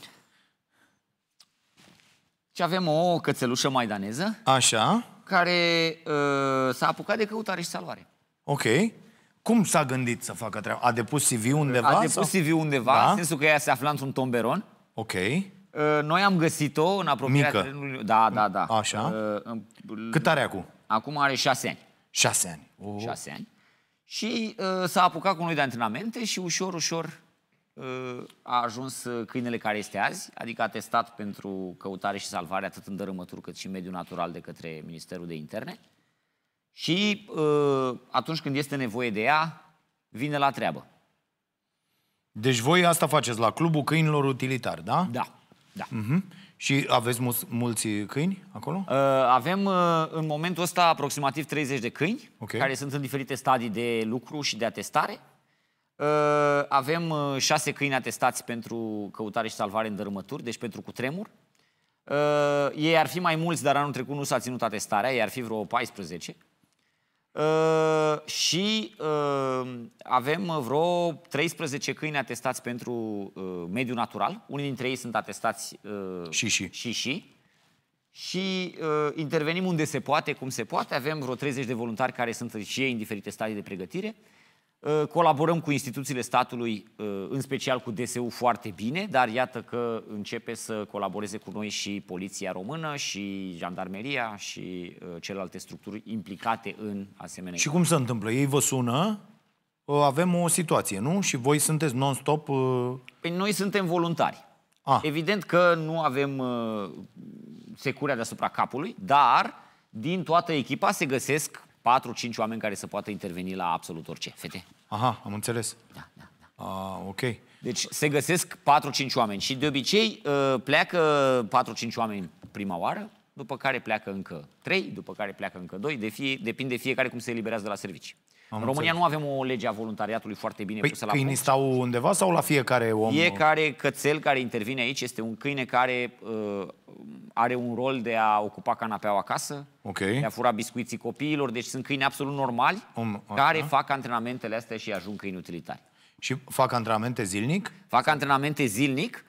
Și avem o cățelușă maidaneză. Așa. Care s-a apucat de căutare și salvare. Ok. Cum s-a gândit să facă treaba? A depus CV undeva? A depus CV undeva, da? în sensul că ea se afla într-un tomberon. Ok. Noi am găsit-o în apropierea terenului. Da. Așa. Cât are acum? Acum are 6 ani. 6 ani. 6 ani. Și s-a apucat cu noi de antrenamente și ușor a ajuns câinele care este azi, adică atestat pentru căutare și salvare atât în dărâmături cât și în mediul natural de către Ministerul de Interne. Și atunci când este nevoie de ea, vine la treabă. Deci voi asta faceți la Clubul Câinilor Utilitari, da? Da. Și aveți mulți câini acolo? Avem în momentul ăsta aproximativ 30 de câini, care sunt în diferite stadii de lucru și de atestare. Avem 6 câini atestați pentru căutare și salvare în dărâmături, deci pentru cutremur. Ei ar fi mai mulți, dar anul trecut nu s-a ținut atestarea, ei ar fi vreo 14. Și avem vreo 13 câini atestați pentru mediul natural. Unii dintre ei sunt atestați și intervenim unde se poate, cum se poate. Avem vreo 30 de voluntari care sunt și ei în diferite stadii de pregătire. Colaborăm cu instituțiile statului, în special cu DSU, foarte bine, dar iată că începe să colaboreze cu noi și Poliția Română, și Jandarmeria, și celelalte structuri implicate în asemenea. Și cum se întâmplă? Ei vă sună, avem o situație, nu? Și voi sunteți non-stop... Păi noi suntem voluntari. Evident că nu avem securea deasupra capului, dar din toată echipa se găsesc 4-5 oameni care să poată interveni la absolut orice. Fete? Aha, am înțeles. Da. Ok. Deci se găsesc 4-5 oameni și de obicei pleacă 4-5 oameni prima oară, după care pleacă încă 3, după care pleacă încă 2, depinde fiecare cum se eliberează de la servicii. În România nu avem o lege a voluntariatului foarte bine pusă la punct. Câinii stau undeva sau la fiecare om? Fiecare cățel care intervine aici este un câine care are un rol de a ocupa canapeaua acasă, de a fura biscuiții copiilor, deci sunt câini absolut normali care fac antrenamentele astea și ajung câini utilitari. Și fac antrenamente zilnic? Fac antrenamente zilnic,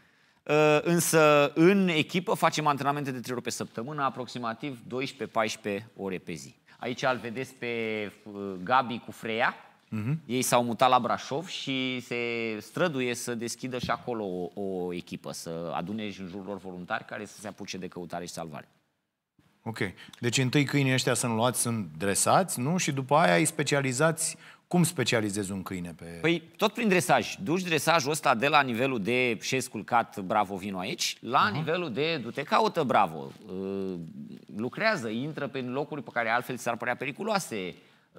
însă în echipă facem antrenamente de 3 ori pe săptămână, aproximativ 12-14 ore pe zi. Aici îl vedeți pe Gabi cu Freia. Ei s-au mutat la Brașov și se străduie să deschidă și acolo o echipă, să adune în jurul lor voluntari care să se apuce de căutare și salvare. Ok. Deci întâi câinii ăștia sunt luați, sunt dresați, nu? Și după aia îi specializați. Cum specializezi un câine pe... Păi tot prin dresaj. Duci dresajul ăsta de la nivelul de șez culcat, bravo, vino aici, la nivelul de du-te, caută, bravo. Lucrează, intră pe locuri pe care altfel ți-ar părea periculoase.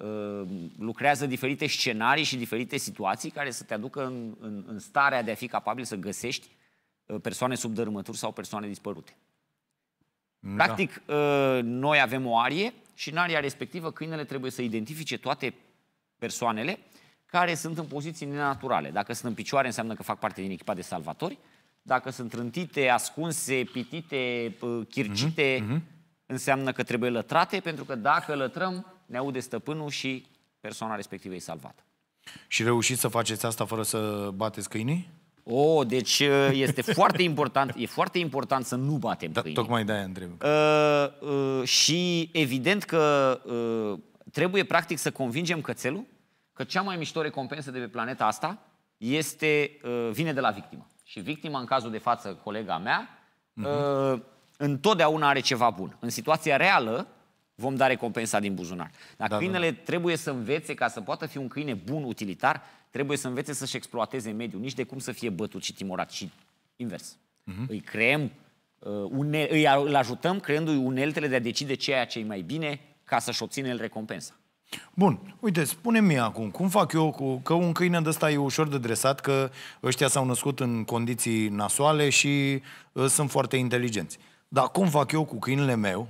Lucrează diferite scenarii și diferite situații care să te aducă în starea de a fi capabil să găsești persoane sub dărâmături sau persoane dispărute. Practic, noi avem o arie și în aria respectivă câinele trebuie să identifice toate persoanele care sunt în poziții nenaturale. Dacă sunt în picioare, înseamnă că fac parte din echipa de salvatori. Dacă sunt trântite, ascunse, pitite, chircite, înseamnă că trebuie lătrate, pentru că dacă lătrăm, ne aude stăpânul și persoana respectivă e salvată. Și reușiți să faceți asta fără să bateți câinii? Deci este foarte important, e foarte important să nu batem câinii. Tocmai de-aia întreb. Și evident că trebuie practic să convingem cățelul că cea mai mișto recompensă de pe planeta asta vine de la victimă. Și victima, în cazul de față, colega mea, întotdeauna are ceva bun. În situația reală vom da recompensa din buzunar. Dar câinele trebuie să învețe, ca să poată fi un câine bun, utilitar, trebuie să învețe să-și exploateze mediul, nici de cum să fie bătut și timorat, și invers. Îi creăm, îl ajutăm creându-i uneltele de a decide ceea ce e mai bine ca să-și obține el recompensa. Bun, uite, spune-mi mie acum, cum fac eu că un câine de ăsta e ușor de dresat, că ăștia s-au născut în condiții nasoale și sunt foarte inteligenți. Dar cum fac eu cu câinele meu,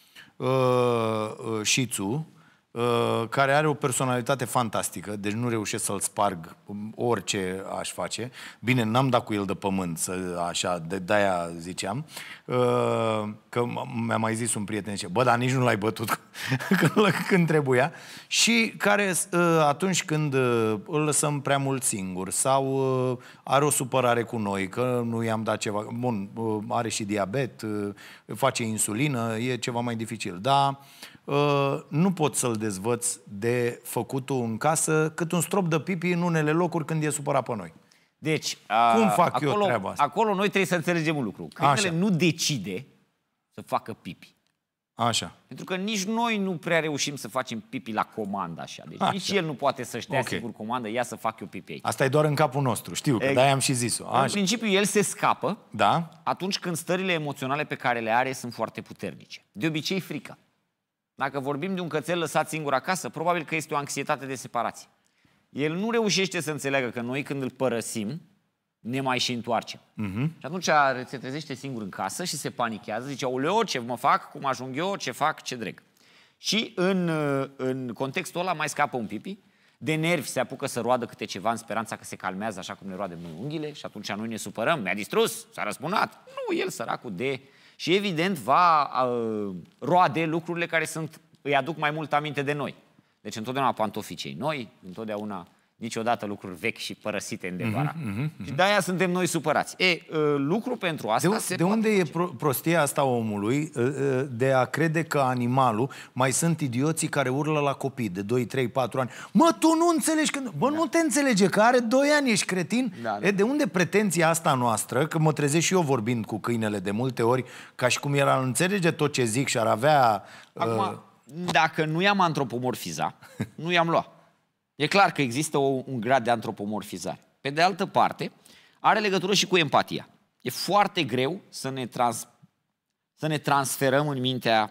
Shih Tzu, care are o personalitate fantastică, deci nu reușesc să-l sparg orice aș face. Bine, n-am dat cu el de pământ, așa, de-aia ziceam, că mi-a mai zis un prieten, dar nici nu l-ai bătut când trebuia. Și care atunci când îl lăsăm prea mult singur sau are o supărare cu noi, că nu i-am dat ceva, bun, are și diabet, face insulină, e ceva mai dificil, dar nu pot să-l dezvăț de făcut-o în casă cât un strop de pipi în unele locuri când e supărat pe noi. Deci, cum fac eu treaba asta? Acolo noi trebuie să înțelegem un lucru. Câinele nu decide să facă pipi. Așa. Pentru că nici noi nu prea reușim să facem pipi la comandă așa. Deci nici el nu poate să-și dea sigur comandă, ia să fac eu pipi aici. Asta e doar în capul nostru, știu, că de-aia am și zis-o. În principiu, el se scapă atunci când stările emoționale pe care le are sunt foarte puternice. De obicei, frică. Dacă vorbim de un cățel lăsat singur acasă, probabil că este o anxietate de separație. El nu reușește să înțeleagă că noi, când îl părăsim, ne mai și întoarcem. Și atunci se trezește singur în casă și se panichează, zice, aoleo, ce mă fac, cum ajung eu, ce fac, ce dreg. Și în contextul ăla mai scapă un pipi, de nervi se apucă să roadă câte ceva în speranța că se calmează așa cum ne roadă noi unghiile și atunci noi ne supărăm, mi-a distrus, s-a răzbunat. Nu, el săracul și evident va roade lucrurile care îi aduc mai mult aminte de noi. Deci întotdeauna pantofii cei noi, întotdeauna niciodată lucruri vechi și părăsite în devara. Și de-aia suntem noi supărați. Lucru pentru asta de unde e prostia asta omului de a crede că animalul, mai sunt idioții care urlă la copii de 2, 3, 4 ani. Mă, tu nu înțelegi că... Bă, nu te înțelege, că are 2 ani, ești cretin? De unde pretenția asta noastră, că mă trezesc și eu vorbind cu câinele de multe ori, ca și cum el ar înțelege tot ce zic și ar avea... Acum, dacă nu i-am antropomorfiza, nu i-am luat. E clar că există un grad de antropomorfizare. Pe de altă parte, are legătură și cu empatia. E foarte greu să ne transferăm în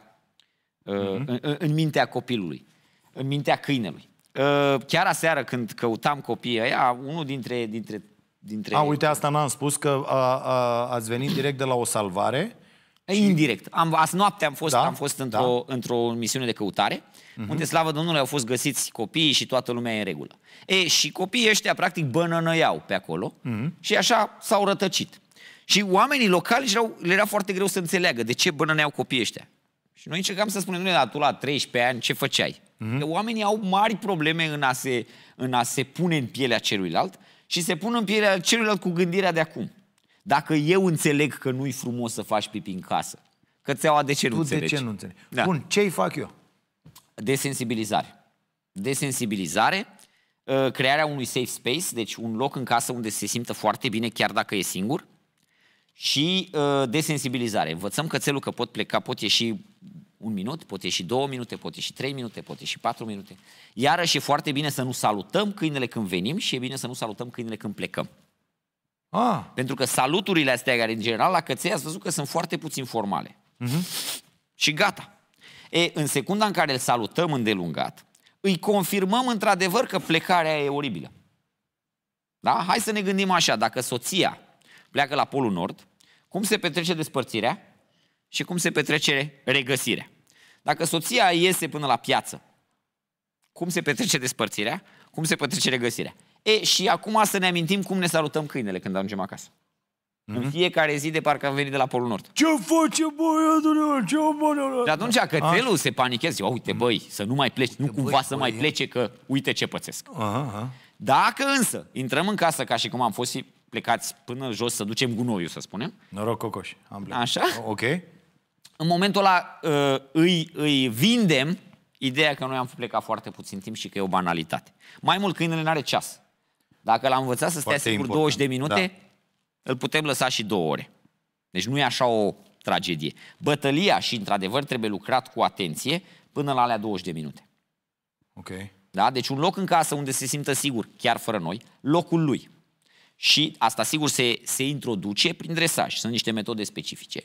mintea copilului, în mintea câinelui. Chiar aseară, când căutam copiii ăia, unul dintre... uite, asta n-am spus, că ați venit direct de la o salvare. Indirect. Azi noapte am fost într-o misiune de căutare, unde, slavă Domnului, au fost găsiți copiii și toată lumea e în regulă. Și copiii ăștia, practic, bănănăiau pe acolo și așa s-au rătăcit. Și oamenii locali le era foarte greu să înțeleagă de ce bănăneau copiii ăștia. Și noi încercam să spunem, dar tu la 13 ani ce făceai? Că oamenii au mari probleme în a se pune în pielea celuilalt și se pun în pielea celuilalt cu gândirea de acum. Dacă eu înțeleg că nu-i frumos să faci pipi în casă, cățeaua de ce nu înțelegi? De ce nu înțelegi? Bun, ce-i fac eu? Desensibilizare. Desensibilizare, crearea unui safe space, deci un loc în casă unde se simtă foarte bine chiar dacă e singur, și desensibilizare. Învățăm cățelul că pot pleca, pot ieși 1 minut, pot ieși 2 minute, pot ieși 3 minute, pot ieși 4 minute. Iarăși e foarte bine să nu salutăm câinele când venim și e bine să nu salutăm câinele când plecăm. Pentru că saluturile astea, care în general la căței ați văzut că sunt foarte puțin formale. Și gata. În secunda în care îl salutăm îndelungat, îi confirmăm într-adevăr că plecarea e oribilă. Da? Hai să ne gândim așa, dacă soția pleacă la Polul Nord, cum se petrece despărțirea și cum se petrece regăsirea. Dacă soția iese până la piață, cum se petrece despărțirea, cum se petrece regăsirea. Și acum să ne amintim cum ne salutăm câinele când ajungem acasă. În fiecare zi de parcă am venit de la Polul Nord. Ce face băiatul? Ce băiatul? Și atunci cățelul se panichează. Uite, băi, să nu mai pleci, nu cumva să mai plece, că uite ce pățesc. Dacă însă intrăm în casă ca și cum am fost și plecați până jos să ducem gunoiul, să spunem. Noroc, Cocoș. Așa? Ok. În momentul ăla îi vindem ideea că noi am plecat foarte puțin timp și că e o banalitate. Mai mult, câinele n-are ceas. Dacă l-am învățat să stea sigur 20 de minute, îl putem lăsa și 2 ore. Deci nu e așa o tragedie. Bătălia și, într-adevăr, trebuie lucrat cu atenție până la alea 20 de minute. Ok. Da? Deci un loc în casă unde se simtă sigur, chiar fără noi, locul lui. Și asta, sigur, se introduce prin dresaj. Sunt niște metode specifice.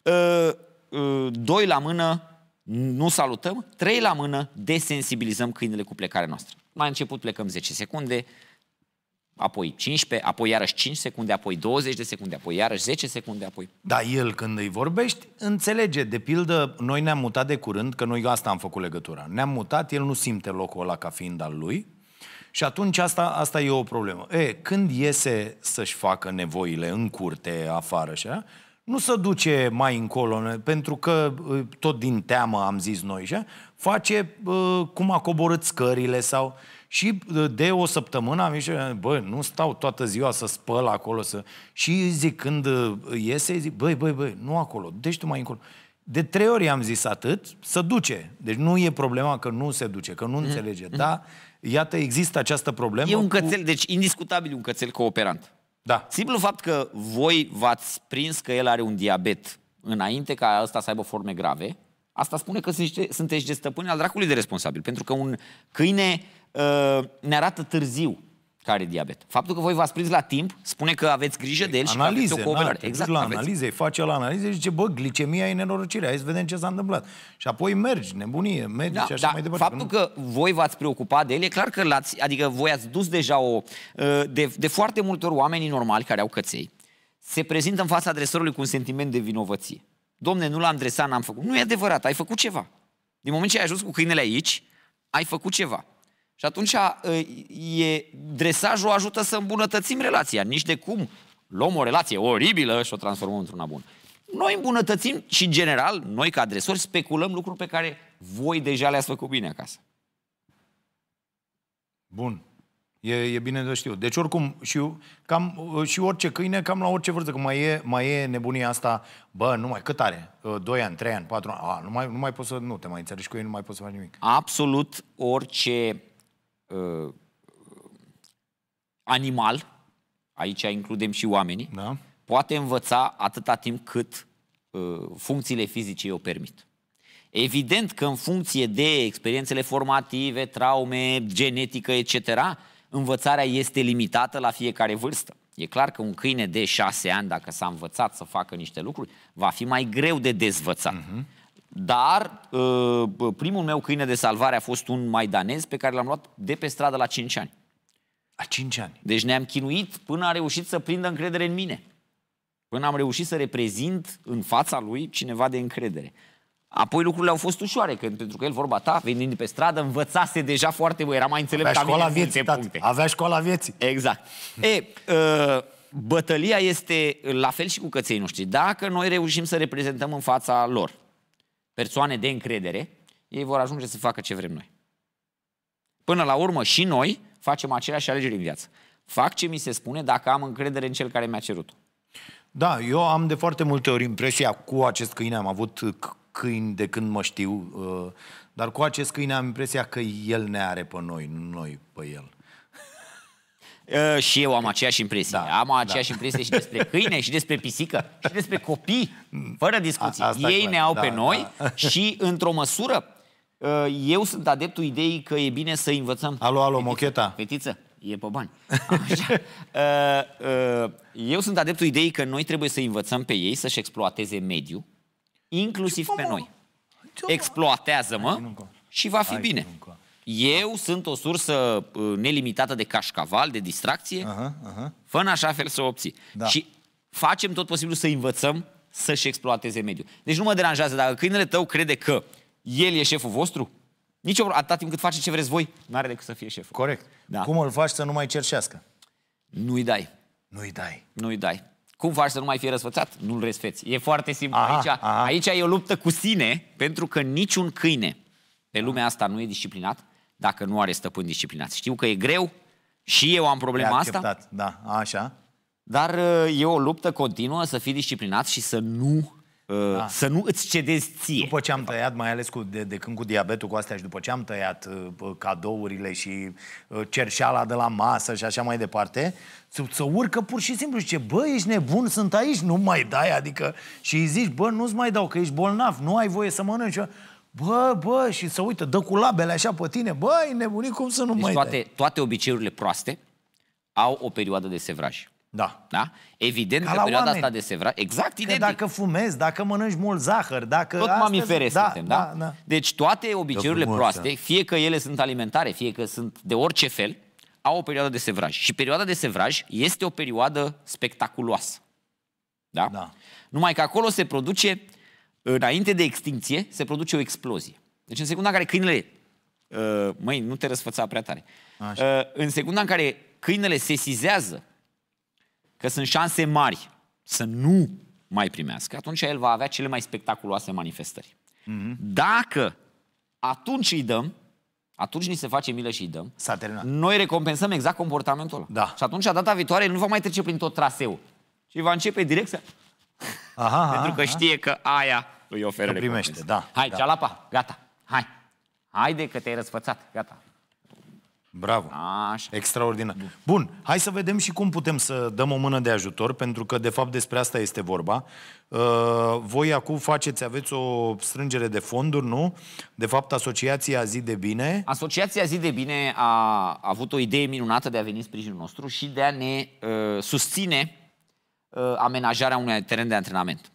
2 la mână, nu salutăm. 3 la mână, desensibilizăm câinele cu plecarea noastră. Mai început plecăm 10 secunde, apoi 15, apoi iarăși 5 secunde, apoi 20 de secunde, apoi iarăși 10 secunde, apoi... Da, el când îi vorbești, înțelege. De pildă, noi ne-am mutat de curând, că noi asta am făcut legătura. Ne-am mutat, el nu simte locul ăla ca fiind al lui și atunci asta e o problemă. Când iese să-și facă nevoile în curte, afară, așa, nu se duce mai încolo, pentru că tot din teamă, am zis noi, așa, face cum a coborât scările sau... Și de o săptămână am zis, bă, nu stau toată ziua să spăl acolo, și zic, când iese, zic, băi, nu acolo, deci tu mai încolo. De 3 ori am zis atât, se duce. Deci nu e problema că nu se duce, că nu înțelege. Da, iată, există această problemă. E un cățel, deci indiscutabil un cățel cooperant. Da. Simplul fapt că voi v-ați prins că el are un diabet înainte ca ăsta să aibă forme grave, asta spune că sunteți niște stăpâni al dracului de responsabil. Pentru că un câine ne arată târziu care e diabet. Faptul că voi v-ați prins la timp spune că aveți grijă de el și că aveți o cooperare. Exact, la analize, face la analize și zice, bă, glicemia e nenorocire, hai să vedem ce s-a întâmplat. Și apoi mergi, nebunie, mergi și așa mai departe. Faptul că voi v-ați preocupat de el, e clar că adică voi ați dus deja de foarte multe ori oamenii normali care au căței se prezintă în fața adresorului cu un sentiment de vinovăție. Domne, nu l-am dresat, n-am făcut. Nu e adevărat, ai făcut ceva. Din moment ce ai ajuns cu câinele aici, ai făcut ceva. Și atunci dresajul ajută să îmbunătățim relația. Nici de cum luăm o relație oribilă și o transformăm într-una bună. Noi îmbunătățim și, în general, noi ca adresori speculăm lucruri pe care voi deja le-ați făcut bine acasă. Bun. E bine de știu. Deci oricum, și orice câine, cam la orice vârstă, că mai e nebunia asta, bă, cât are? 2 ani, 3 ani, 4 ani, nu mai poți să, nu te mai înțelegi cu ei, nu mai poți să faci nimic. Absolut orice animal, aici includem și oamenii, da, poate învăța atâta timp cât funcțiile fizice o permit. Evident că în funcție de experiențele formative, traume, genetică, etc., învățarea este limitată la fiecare vârstă. E clar că un câine de 6 ani, dacă s-a învățat să facă niște lucruri, va fi mai greu de dezvățat. Dar primul meu câine de salvare a fost un maidanez pe care l-am luat de pe stradă la 5 ani. La 5 ani? Deci ne-am chinuit până a reușit să prindă încredere în mine. Până am reușit să reprezint în fața lui cineva de încredere. Apoi lucrurile au fost ușoare, pentru că el, vorba ta, venind de pe stradă, învățase deja foarte bine, era mai înțelept ca mine în multe puncte. Avea școala vieții. Exact. Bătălia este la fel și cu căței noștri. Dacă noi reușim să reprezentăm în fața lor persoane de încredere, ei vor ajunge să facă ce vrem noi. Până la urmă și noi facem aceleași alegeri în viață. Fac ce mi se spune dacă am încredere în cel care mi-a cerut-o. Da, eu am de foarte multe ori impresia cu acest câine, am avut câini de când mă știu, dar cu acest câine am impresia că el ne are pe noi, nu noi pe el. Și eu am aceeași impresie. Am aceeași impresie și despre câine, și despre pisică, și despre copii, fără discuții. Ei ne au pe noi și, într-o măsură, eu sunt adeptul ideii că e bine să învățăm... Alo, mocheta. Fetiță, e pe bani. Așa. Eu sunt adeptul ideii că noi trebuie să învățăm pe ei să-și exploateze mediul, inclusiv pe noi. Exploatează-mă și va fi bine. Eu sunt o sursă nelimitată de cașcaval, de distracție, fă în așa fel să o obții. Și facem tot posibilul să învățăm să-și exploateze mediul. Deci nu mă deranjează dacă câinele tău crede că el e șeful vostru, nici atâta timp cât face ce vreți voi, n-are decât să fie șeful. Corect. Da. Cum îl faci să nu mai cerșească? Nu-i dai. Nu-i dai. Nu-i dai. Cum faci să nu mai fie răsfățat? Nu-l răsfeți. E foarte simplu. Aici e o luptă cu sine, pentru că niciun câine pe lumea asta nu e disciplinat dacă nu are stăpâni disciplinați. Știu că e greu și eu am problema asta. Da, așa. Dar e o luptă continuă să fii disciplinat și să nu să nu îți cedezi ție. După ce am tăiat, mai ales de când cu diabetul, cu astea, și după ce am tăiat cadourile și cerșeala de la masă și așa mai departe, să urcă pur și simplu și zice, bă, ești nebun, sunt aici, nu mai dai, adică, și îi zici, bă, nu-ți mai dau, că ești bolnav, nu ai voie să mănânci. Bă, și să uită, dă cu labele așa pe tine, bă, e nebunit, cum să nu mai dai? Toate obiceiurile proaste au o perioadă de sevraj. Da. Evident că perioada asta de sevraj, exact identic. Dacă fumezi, dacă mănânci mult zahăr, dacă... Tot mamifere suntem, da? Deci toate obiceiurile proaste, fie că ele sunt alimentare, fie că sunt de orice fel, au o perioadă de sevraj. Și perioada de sevraj este o perioadă spectaculoasă. Da? Numai că acolo se produce, înainte de extinție, se produce o explozie. Deci în secunda în care câinele... măi, nu te răsfăța prea tare. În secunda în care câinele sesizează că sunt șanse mari să nu mai primească, atunci el va avea cele mai spectaculoase manifestări. Dacă atunci îi dăm, atunci ni se face milă și îi dăm, s-a terminat. Noi recompensăm exact comportamentul ăla. Și atunci, data viitoare, el nu va mai trece prin tot traseul, ci va începe direct să... Pentru că știe că aia îi oferă primește, Hai, cealapa, gata, hai. Haide că te-ai răsfățat, gata. Bravo. Așa. Extraordinar. Bun, hai să vedem și cum putem să dăm o mână de ajutor, pentru că de fapt despre asta este vorba. Voi acum aveți o strângere de fonduri, nu? De fapt, Asociația Zi de Bine. Asociația Zi de Bine a avut o idee minunată de a veni în sprijinul nostru și de a ne susține amenajarea unui teren de antrenament.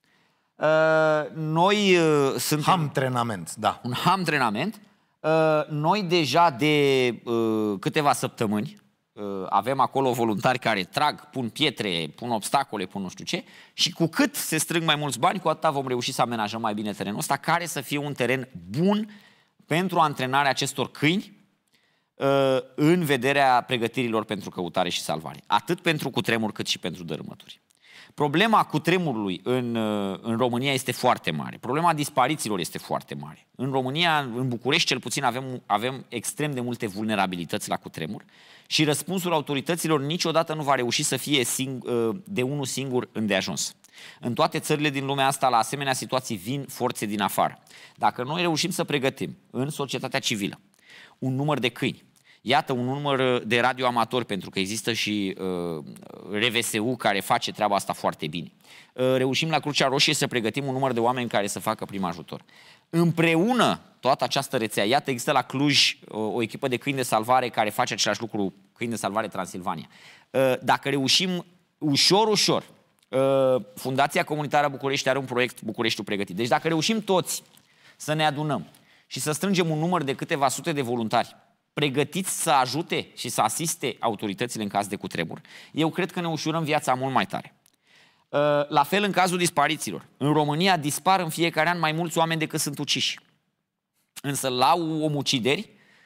Noi suntem... Ham-trenament, da. Un ham-trenament. Noi deja de câteva săptămâni avem acolo voluntari care trag, pun pietre, pun obstacole, pun nu știu ce, și cu cât se strâng mai mulți bani, cu atâta vom reuși să amenajăm mai bine terenul ăsta, care să fie un teren bun pentru antrenarea acestor câini în vederea pregătirilor pentru căutare și salvare. Atât pentru cutremur cât și pentru dărâmături. Problema cutremurului în România este foarte mare. Problema disparițiilor este foarte mare. În România, în București, cel puțin, avem extrem de multe vulnerabilități la cutremur și răspunsul autorităților niciodată nu va reuși să fie de unul singur îndeajuns. În toate țările din lumea asta, la asemenea situații, vin forțe din afară. Dacă noi reușim să pregătim în societatea civilă un număr de câini, iată, un număr de radioamatori, pentru că există și RVSU care face treaba asta foarte bine. Reușim la Crucea Roșie să pregătim un număr de oameni care să facă prim ajutor. Împreună, toată această rețea, iată, există la Cluj o echipă de câini de salvare care face același lucru, Câini de Salvare Transilvania. Dacă reușim ușor, Fundația Comunitară București are un proiect Bucureștiul Pregătit. Deci dacă reușim toți să ne adunăm și să strângem un număr de câteva sute de voluntari pregătiți să ajute și să asiste autoritățile în caz de cutremur, eu cred că ne ușurăm viața mult mai tare. La fel în cazul disparițiilor. În România dispar în fiecare an mai mulți oameni decât sunt uciși. Însă la omucideri,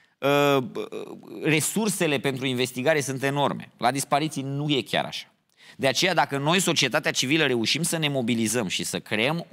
resursele pentru investigare sunt enorme. La dispariții nu e chiar așa. De aceea, dacă noi, societatea civilă, reușim să ne mobilizăm și să creăm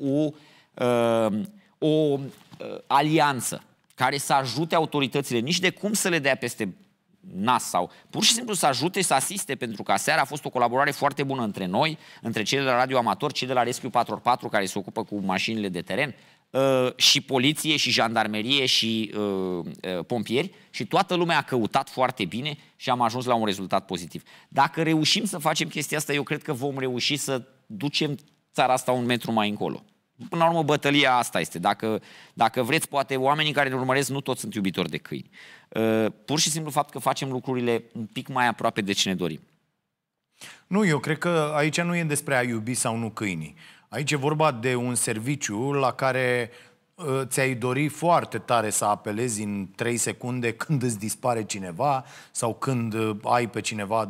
o alianță care să ajute autoritățile, nici de cum să le dea peste nas, sau pur și simplu să ajute, să asiste, pentru că aseară a fost o colaborare foarte bună între noi, între cei de la Radio Amator, cei de la Rescue 4x4 care se ocupă cu mașinile de teren, și poliție, și jandarmerie, și pompieri, și toată lumea a căutat foarte bine și am ajuns la un rezultat pozitiv. Dacă reușim să facem chestia asta, eu cred că vom reuși să ducem țara asta un metru mai încolo. Până la urmă, bătălia asta este. Dacă vreți, poate oamenii care ne urmăresc nu toți sunt iubitori de câini. Pur și simplu fapt că facem lucrurile un pic mai aproape de ce ne dorim. Nu, eu cred că aici nu e despre a iubi sau nu câinii. Aici e vorba de un serviciu la care ți-ai dori foarte tare să apelezi în 3 secunde când îți dispare cineva sau când ai pe cineva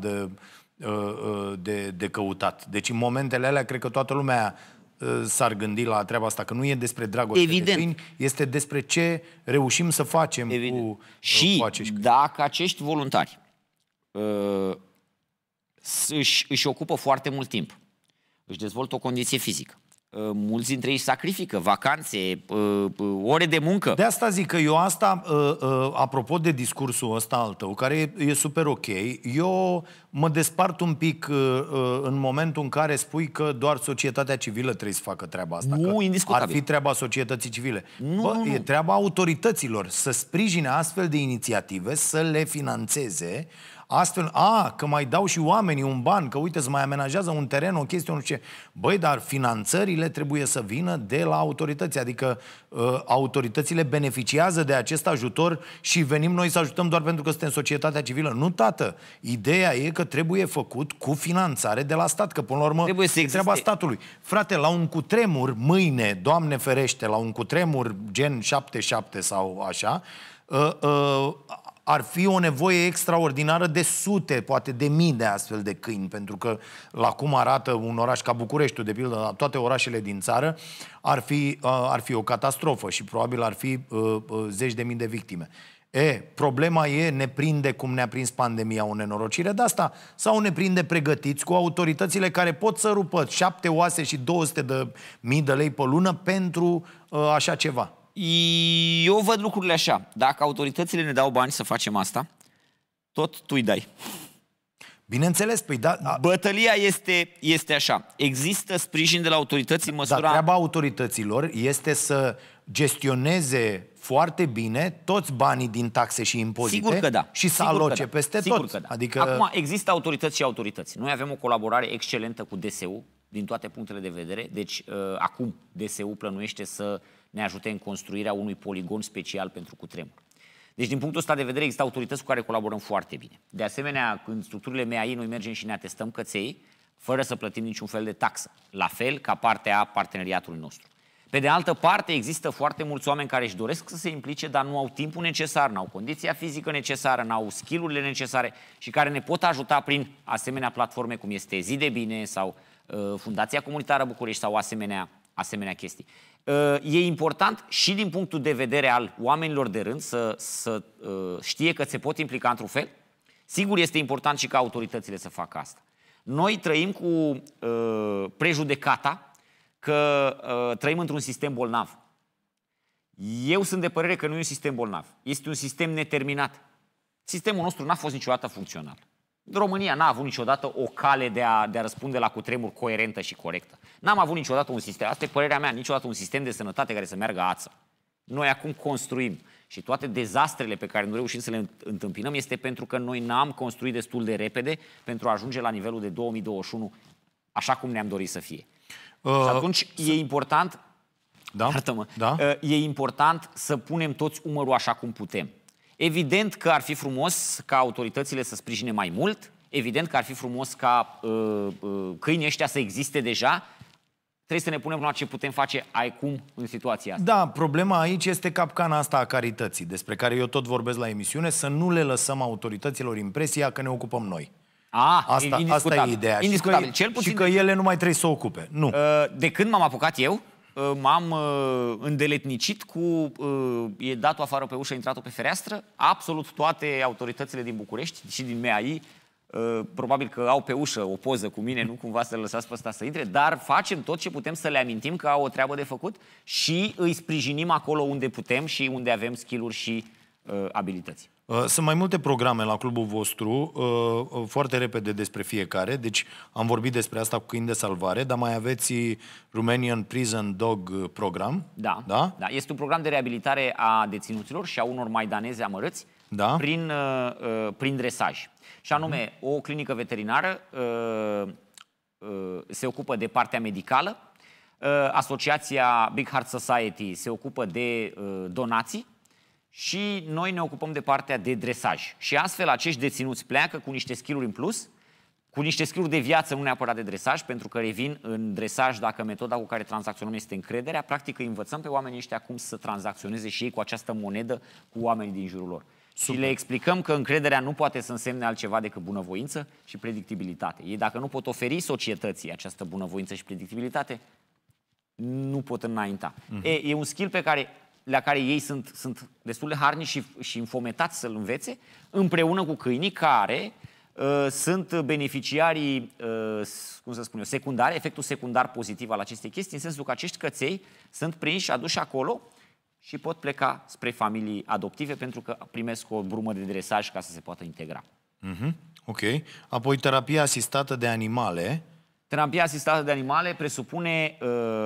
de căutat. Deci în momentele alea cred că toată lumea s-ar gândi la treaba asta, că nu e despre dragoste de câini, este despre ce reușim să facem cu acești câini. Dacă acești voluntari își ocupă foarte mult timp, își dezvoltă o condiție fizică, mulți dintre ei sacrifică vacanțe, ore de muncă. De asta zic că eu asta, apropo de discursul ăsta al tău, care e super ok, eu mă despart un pic în momentul în care spui că doar societatea civilă trebuie să facă treaba asta. Nu, indiscutabil. Ar fi treaba societății civile. Nu. E treaba autorităților să sprijine astfel de inițiative, să le finanțeze, astfel, că mai dau și oamenii un ban, că uite, să mai amenajează un teren, o chestie, nu știu ce. Băi, dar finanțările trebuie să vină de la autorități, adică autoritățile beneficiază de acest ajutor și venim noi să ajutăm doar pentru că suntem societatea civilă. Nu, tată, ideea e că trebuie făcut cu finanțare de la stat, că până la urmă trebuie să existe... treaba statului. Frate, la un cutremur, mâine, Doamne ferește, la un cutremur gen 7-7 sau așa, ar fi o nevoie extraordinară de sute, poate de mii de astfel de câini, pentru că la cum arată un oraș ca Bucureștiul, de pildă, la toate orașele din țară, ar fi o catastrofă și probabil ar fi zeci de mii de victime. Problema e, ne prinde cum ne-a prins pandemia, o nenorocire de asta, sau ne prinde pregătiți cu autoritățile care pot să rupă 7 oase și 200.000 de lei pe lună pentru așa ceva. Eu văd lucrurile așa. Dacă autoritățile ne dau bani să facem asta, tot tu îi dai. Bineînțeles, păi da... Bătălia este așa. Există sprijin de la autorități în măsura... Dar treaba autorităților este să gestioneze foarte bine toți banii din taxe și impozite. Sigur că da. Și să aloce peste tot. Că da. Adică... Acum, există autorități și autorități. Noi avem o colaborare excelentă cu DSU, din toate punctele de vedere. Deci, acum DSU plănuiește să ne ajute în construirea unui poligon special pentru cutremur. Deci, din punctul ăsta de vedere, există autorități cu care colaborăm foarte bine. De asemenea, în structurile MAI, noi mergem și ne atestăm căței, fără să plătim niciun fel de taxă. La fel ca parte a parteneriatului nostru. Pe de altă parte, există foarte mulți oameni care își doresc să se implice, dar nu au timpul necesar, nu au condiția fizică necesară, nu au skill-urile necesare și care ne pot ajuta prin asemenea platforme cum este Zi de Bine sau Fundația Comunitară București sau asemenea chestii. E important și din punctul de vedere al oamenilor de rând să știe că se pot implica într-un fel. Sigur, este important și ca autoritățile să facă asta. Noi trăim cu prejudecata că trăim într-un sistem bolnav. Eu sunt de părere că nu e un sistem bolnav. Este un sistem neterminat. Sistemul nostru n-a fost niciodată funcțional. România n-a avut niciodată o cale de a răspunde la cutremur coerentă și corectă. N-am avut niciodată un sistem, asta e părerea mea, niciodată un sistem de sănătate care să meargă ață. Noi acum construim și toate dezastrele pe care nu reușim să le întâmpinăm este pentru că noi n-am construit destul de repede pentru a ajunge la nivelul de 2021 așa cum ne-am dorit să fie. Și atunci e important, e important să punem toți umărul așa cum putem. Evident că ar fi frumos ca autoritățile să sprijine mai mult, evident că ar fi frumos ca câinii ăștia să existe deja. Trebuie să ne punem la ce putem face acum în situația asta. Da, problema aici este capcana asta a carității, despre care eu tot vorbesc la emisiune, să nu le lăsăm autorităților impresia că ne ocupăm noi. Asta e ideea. Și că ele nu mai trebuie să o ocupe. Nu. De când m-am apucat eu, m-am îndeletnicit cu e dat-o afară pe ușă, intrat-o pe fereastră. Absolut toate autoritățile din București și din MAI probabil că au pe ușă o poză cu mine, nu cumva să le lăsați pe ăsta să intre, dar facem tot ce putem să le amintim că au o treabă de făcut și îi sprijinim acolo unde putem și unde avem skill-uri și abilități. Sunt mai multe programe la clubul vostru, foarte repede despre fiecare, deci am vorbit despre asta cu câini de salvare, dar mai aveți Romanian Prison Dog Program. Da, este un program de reabilitare a deținuților și a unor maidaneze amărâți prin dresaj. Și anume, o clinică veterinară se ocupă de partea medicală, asociația Big Heart Society se ocupă de donații, și noi ne ocupăm de partea de dresaj. Și astfel acești deținuți pleacă cu niște skill-uri în plus, cu niște skill-uri de viață, nu neapărat de dresaj, pentru că revin în dresaj dacă metoda cu care tranzacționăm este încrederea. Practic îi învățăm pe oamenii ăștia cum să tranzacționeze și ei cu această monedă cu oamenii din jurul lor. Super. Și le explicăm că încrederea nu poate să însemne altceva decât bunăvoință și predictibilitate. Ei, dacă nu pot oferi societății această bunăvoință și predictibilitate, nu pot înainta. E un skill la care ei sunt destul de harnici și înfometați să-l învețe, împreună cu câinii care sunt beneficiarii, cum să spun eu, secundari, efectul secundar pozitiv al acestei chestii, în sensul că acești căței sunt prinși, aduși acolo și pot pleca spre familii adoptive pentru că primesc o brumă de dresaj ca să se poată integra. Ok. Apoi terapia asistată de animale. Terapia asistată de animale presupune,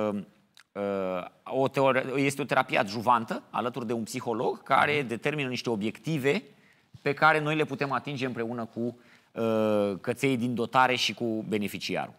este o terapie adjuvantă alături de un psiholog care determină niște obiective pe care noi le putem atinge împreună cu căței din dotare și cu beneficiarul.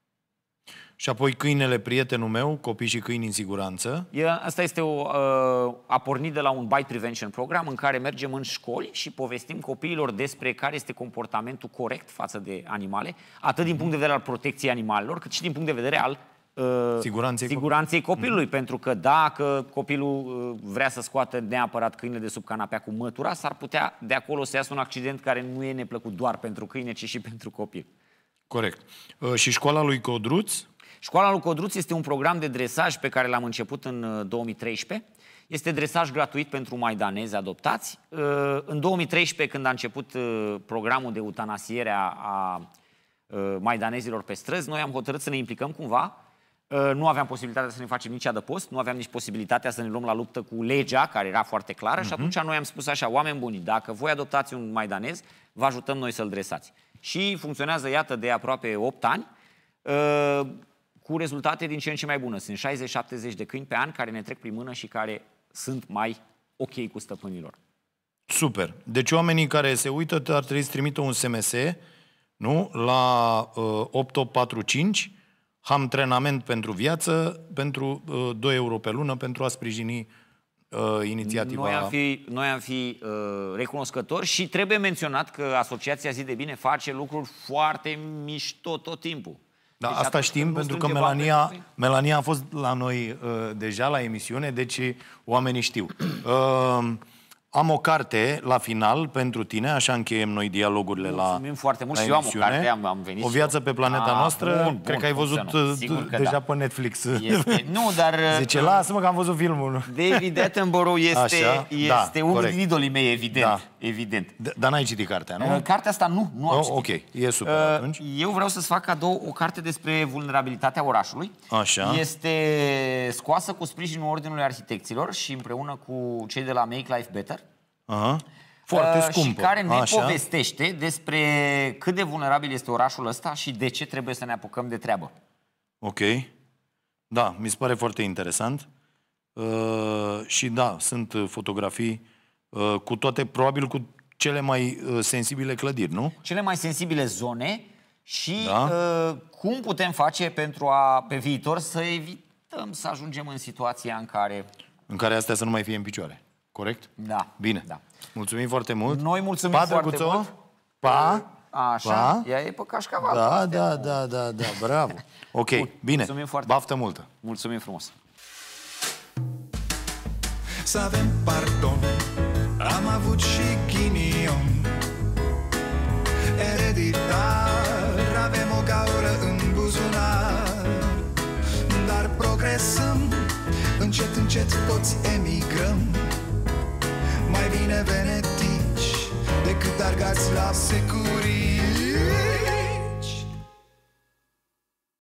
Și apoi câinele prietenul meu, copii și câini în siguranță. Asta este a pornit de la un Bite Prevention Program în care mergem în școli și povestim copiilor despre care este comportamentul corect față de animale, atât din punct de vedere al protecției animalelor, cât și din punct de vedere al siguranței copilului. Pentru că dacă copilul vrea să scoată neapărat câinele de sub canapea cu mătura, s-ar putea de acolo să iasă un accident care nu e neplăcut doar pentru câine, ci și pentru copil. Corect. Și școala lui Codruț? Școala lui Codruț este un program de dresaj pe care l-am început în 2013. Este dresaj gratuit pentru maidanezi adoptați. În 2013, când a început programul de eutanasiere a maidanezilor pe străzi, noi am hotărât să ne implicăm cumva. Nu aveam posibilitatea să ne facem nici adăpost, nu aveam nici posibilitatea să ne luăm la luptă cu legea, care era foarte clară, și atunci noi am spus așa: oameni buni, dacă voi adoptați un maidanez, vă ajutăm noi să-l dresați. Și funcționează, iată, de aproape 8 ani, cu rezultate din ce în ce mai bune. Sunt 60-70 de câini pe an care ne trec prin mână și care sunt mai ok cu stăpânilor. Super. Deci oamenii care se uită ar trebui să trimită un SMS, nu? La 8845, antrenament pentru viață, pentru 2 euro pe lună, pentru a sprijini inițiativa. Noi am fi recunoscători și trebuie menționat că Asociația Zi de Bine face lucruri foarte mișto tot timpul. Da, deci asta știm, pentru că Melania a fost la noi deja la emisiune, deci oamenii știu. Am o carte la final pentru tine, așa încheiem noi dialogurile la Mulțumim foarte mult și eu am o carte, am venit. O viață pe planeta noastră, cred că ai văzut deja pe Netflix. Nu, dar... Zice, lasă-mă că am văzut filmul. David Attenborough este unul din idolii mei, evident. Evident. Dar n-ai citit cartea, nu? Cartea asta nu am citit. Ok, e super atunci. Eu vreau să-ți fac cadou o carte despre vulnerabilitatea orașului. Așa. Este scoasă cu sprijinul Ordinului Arhitecților și împreună cu cei de la Make Life Better. Foarte scumpă. Și care ne povestește despre cât de vulnerabil este orașul ăsta și de ce trebuie să ne apucăm de treabă. Ok. Da, mi se pare foarte interesant. Și da, sunt fotografii cu toate, probabil cu cele mai sensibile clădiri, nu? Cele mai sensibile zone și cum putem face pentru pe viitor să evităm să ajungem în situația în care astea să nu mai fie în picioare. Corect? Da. Bine. Da. Mulțumim foarte mult. Noi mulțumim foarte mult. Pa! Așa, ea e pe cașcaval. Da, bravo. Ok, bine. Baftă multă. Mulțumim frumos. Să avem pardon, am avut și ghinion. Ereditar, avem o gaură în buzunar. Dar progresăm, încet, încet toți emigrăm. Mai bine venetici decât argați la securii.